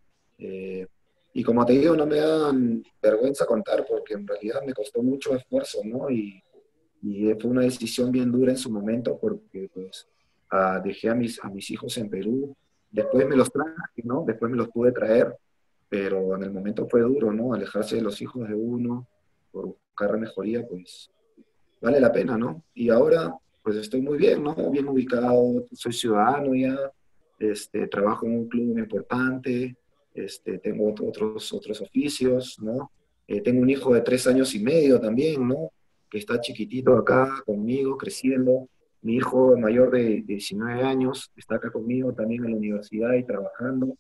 Y como te digo, no me dan vergüenza contar porque en realidad me costó mucho esfuerzo, ¿no? Y fue una decisión bien dura en su momento porque pues dejé a mis hijos en Perú, después me los traje, ¿no? Después me los pude traer, pero en el momento fue duro, ¿no? Alejarse de los hijos de uno por buscar mejoría, pues vale la pena, ¿no? Y ahora, pues estoy muy bien, ¿no? Bien ubicado, soy ciudadano ya, trabajo en un club importante, tengo otros oficios, ¿no? Tengo un hijo de 3 años y medio también, ¿no? Que está chiquitito acá conmigo, creciendo. Mi hijo mayor de 19 años está acá conmigo también en la universidad y trabajando.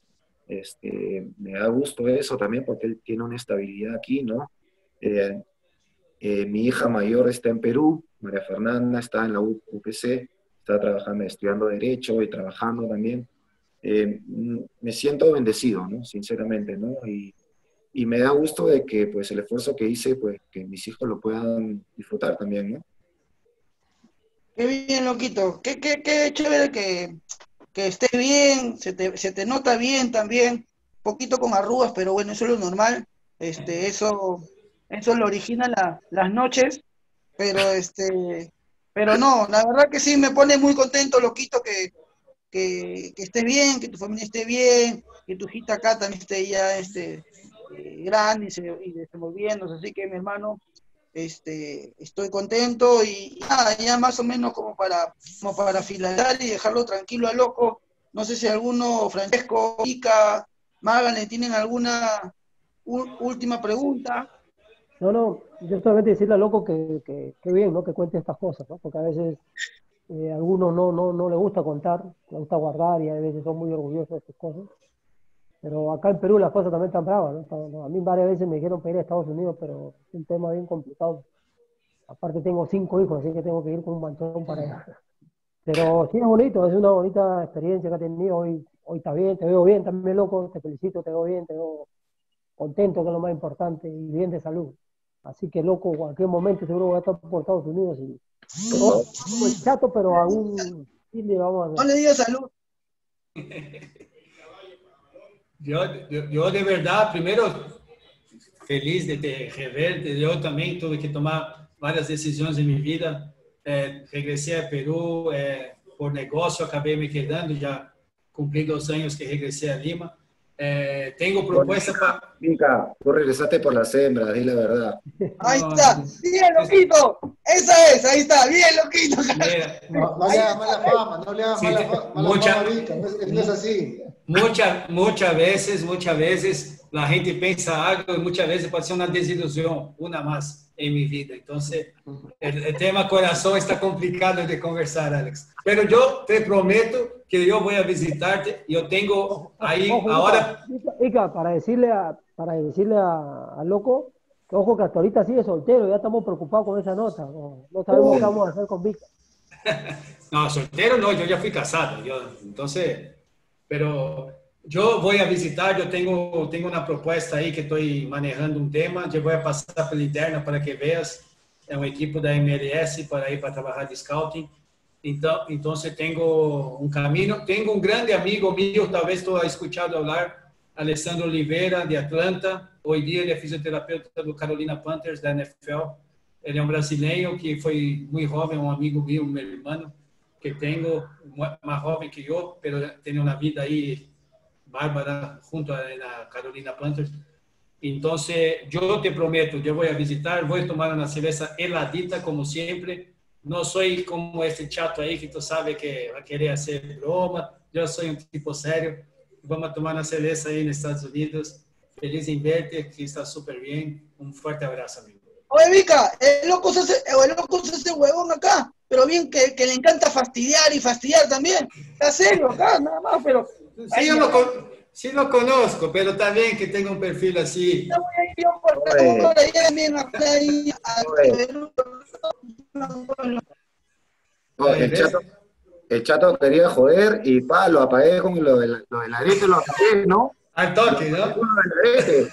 Me da gusto eso también porque él tiene una estabilidad aquí, ¿no? Eh, Mi hija mayor está en Perú, María Fernanda está en la UPC, está trabajando, estudiando Derecho y trabajando también. Me siento bendecido, ¿no? Sinceramente, ¿no? Y me da gusto de que, pues, el esfuerzo que hice, pues, que mis hijos lo puedan disfrutar también, ¿no? Qué bien, loquito. Qué chévere que estés bien, se te nota bien también, poquito con arrugas, pero bueno, eso es lo normal. Eso lo origina las noches, pero pero no, la verdad que sí me pone muy contento, loquito, que estés bien, que tu familia esté bien, que tu hijita acá también esté ya grande y desenvolviéndose. Así que, mi hermano, estoy contento y nada, ya más o menos como para finalizar y dejarlo tranquilo al loco. No sé si alguno, Francesco, Ica, Magan, le tienen alguna última pregunta. No, no, yo solamente decirle al loco que bien, ¿no? Que cuente estas cosas, ¿no? Porque a veces a algunos no le gusta contar, le gusta guardar y a veces son muy orgullosos de sus cosas. Pero acá en Perú las cosas también están bravas, ¿no? A mí varias veces me dijeron para ir a Estados Unidos, pero es un tema bien complicado. Aparte tengo 5 hijos, así que tengo que ir con un manchón para allá. Pero sí es bonito, es una bonita experiencia que he tenido hoy. hoy está bien, te veo bien también, loco, te felicito, te veo bien, te veo contento, que es lo más importante, y bien de salud. Así que, loco, en cualquier momento seguro voy a estar por Estados Unidos y no como el chato, pero a un fin le vamos a No hacer. le digas salud. Yo de verdad, primero, feliz de te reverte. Yo también tuve que tomar varias decisiones en mi vida. Regresé a Perú por negocio, acabé me quedando, ya cumplí 2 años que regresé a Lima. Tengo propuesta para... Mica, tú regresaste por las hembras, di la verdad. Ahí está, bien loquito. Esa es, ahí está, bien loquito. Mira, No le hagas mala fama, no le hagas Sí, mala fama, Vika, no es así. muchas veces la gente pensa algo y muchas veces puede ser una desilusión, una más en mi vida. Entonces, el tema corazón está complicado de conversar, Alex. Pero yo te prometo que yo voy a visitarte. Yo tengo ahí Ojo, ahora... Ica, para decirle a Loco, que ojo que hasta ahorita sigue soltero, ya estamos preocupados con esa nota, no sabemos qué vamos a hacer con Vika. No, soltero no, yo ya fui casado. Entonces, pero yo voy a visitar, yo tengo una propuesta ahí que estoy manejando un tema, yo voy a pasar pela interna para que veas, es un equipo da MLS para ir para trabajar de scouting. Entonces tengo un camino, tengo un grande amigo mío, talvez tú has escuchado hablar, Alessandro Oliveira, de Atlanta. Hoy día ele é fisioterapeuta do Carolina Panthers, da NFL. Ele é um brasileiro que foi muito jovem, um amigo meu, meu irmão, que tenho, mais jovem que eu, mas tenho uma vida aí bárbara junto a la Carolina Panthers. Entonces, yo te prometo, yo voy a visitar, voy a tomar una cerveza heladita como siempre. No soy como este chato ahí que tú sabes que va a querer hacer broma. Yo soy un tipo serio. Vamos a tomar una cerveza ahí en Estados Unidos. Feliz en verte, que está súper bien. Un fuerte abrazo, amigo. Oye, Vika, el loco se hace huevón acá, pero bien que le encanta fastidiar y fastidiar también. Está serio acá, nada más, pero... Sí, sí lo conozco, pero también que tenga un perfil así. Ya voy a ir yo por ahí también a Perú. No, el chato quería joder y lo apagué con lo del arete, lo apagué, ¿no? Al toque, ¿no? Arete,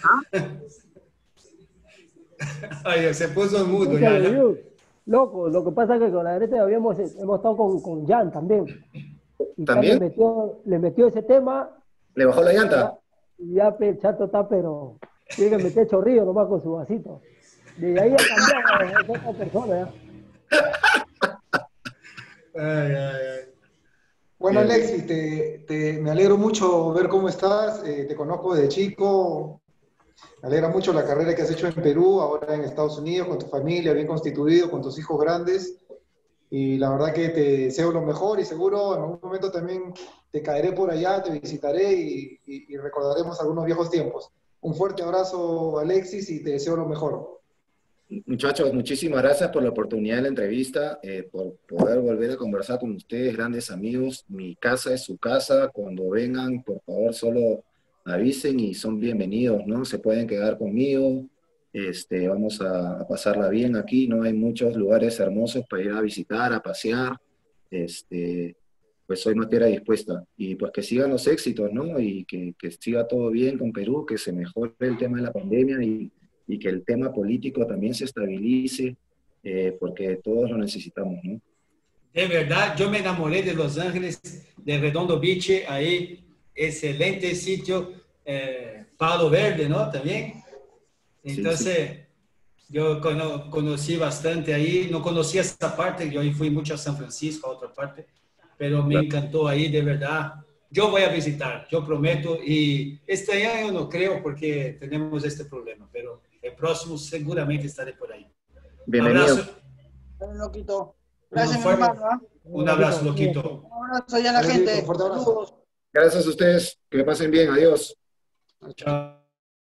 Ay, se puso mudo ya, ¿no? Loco, lo que pasa es que con la derecha hemos estado con Jan también. Y ¿También? Le metió ese tema. ¿Le bajó la llanta? Y ya el chato está, pero tiene que meter chorrillo nomás con su vasito. Desde ahí ha cambiado a otra persona ya. Ay. Bueno, Alexis, me alegro mucho ver cómo estás. Te conozco desde chico. Me alegra mucho la carrera que has hecho en Perú, ahora en Estados Unidos, con tu familia bien constituido, con tus hijos grandes. Y la verdad que te deseo lo mejor y seguro en algún momento también te caeré por allá, te visitaré y recordaremos algunos viejos tiempos. Un fuerte abrazo, Alexis, y te deseo lo mejor. Muchachos, muchísimas gracias por la oportunidad de la entrevista, por poder volver a conversar con ustedes, grandes amigos. Mi casa es su casa. Cuando vengan, por favor, solo avisen y son bienvenidos, ¿no? Se pueden quedar conmigo. Vamos a pasarla bien aquí, ¿no? Hay muchos lugares hermosos para ir a visitar, a pasear. Pues soy materia dispuesta. Y pues que sigan los éxitos, ¿no? Y que siga todo bien con Perú, que se mejore el tema de la pandemia y que el tema político también se estabilice, porque todos lo necesitamos, ¿no? De verdad, yo me enamoré de Los Ángeles, de Redondo Beach, ahí, excelente sitio, Palo Verde, ¿no? También. Entonces, sí. Yo conocí bastante ahí, no conocía esa parte, yo fui mucho a San Francisco, a otra parte, pero me encantó ahí, de verdad. Yo voy a visitar, yo prometo, y este año no creo porque tenemos este problema, pero el próximo seguramente estaré por ahí. Bienvenido. Un abrazo. Loquito. Gracias, mi hermano. Un abrazo, Loquito. Un abrazo ya a la gente. Fuerte abrazo. Gracias a ustedes, que me pasen bien, adiós. Chao.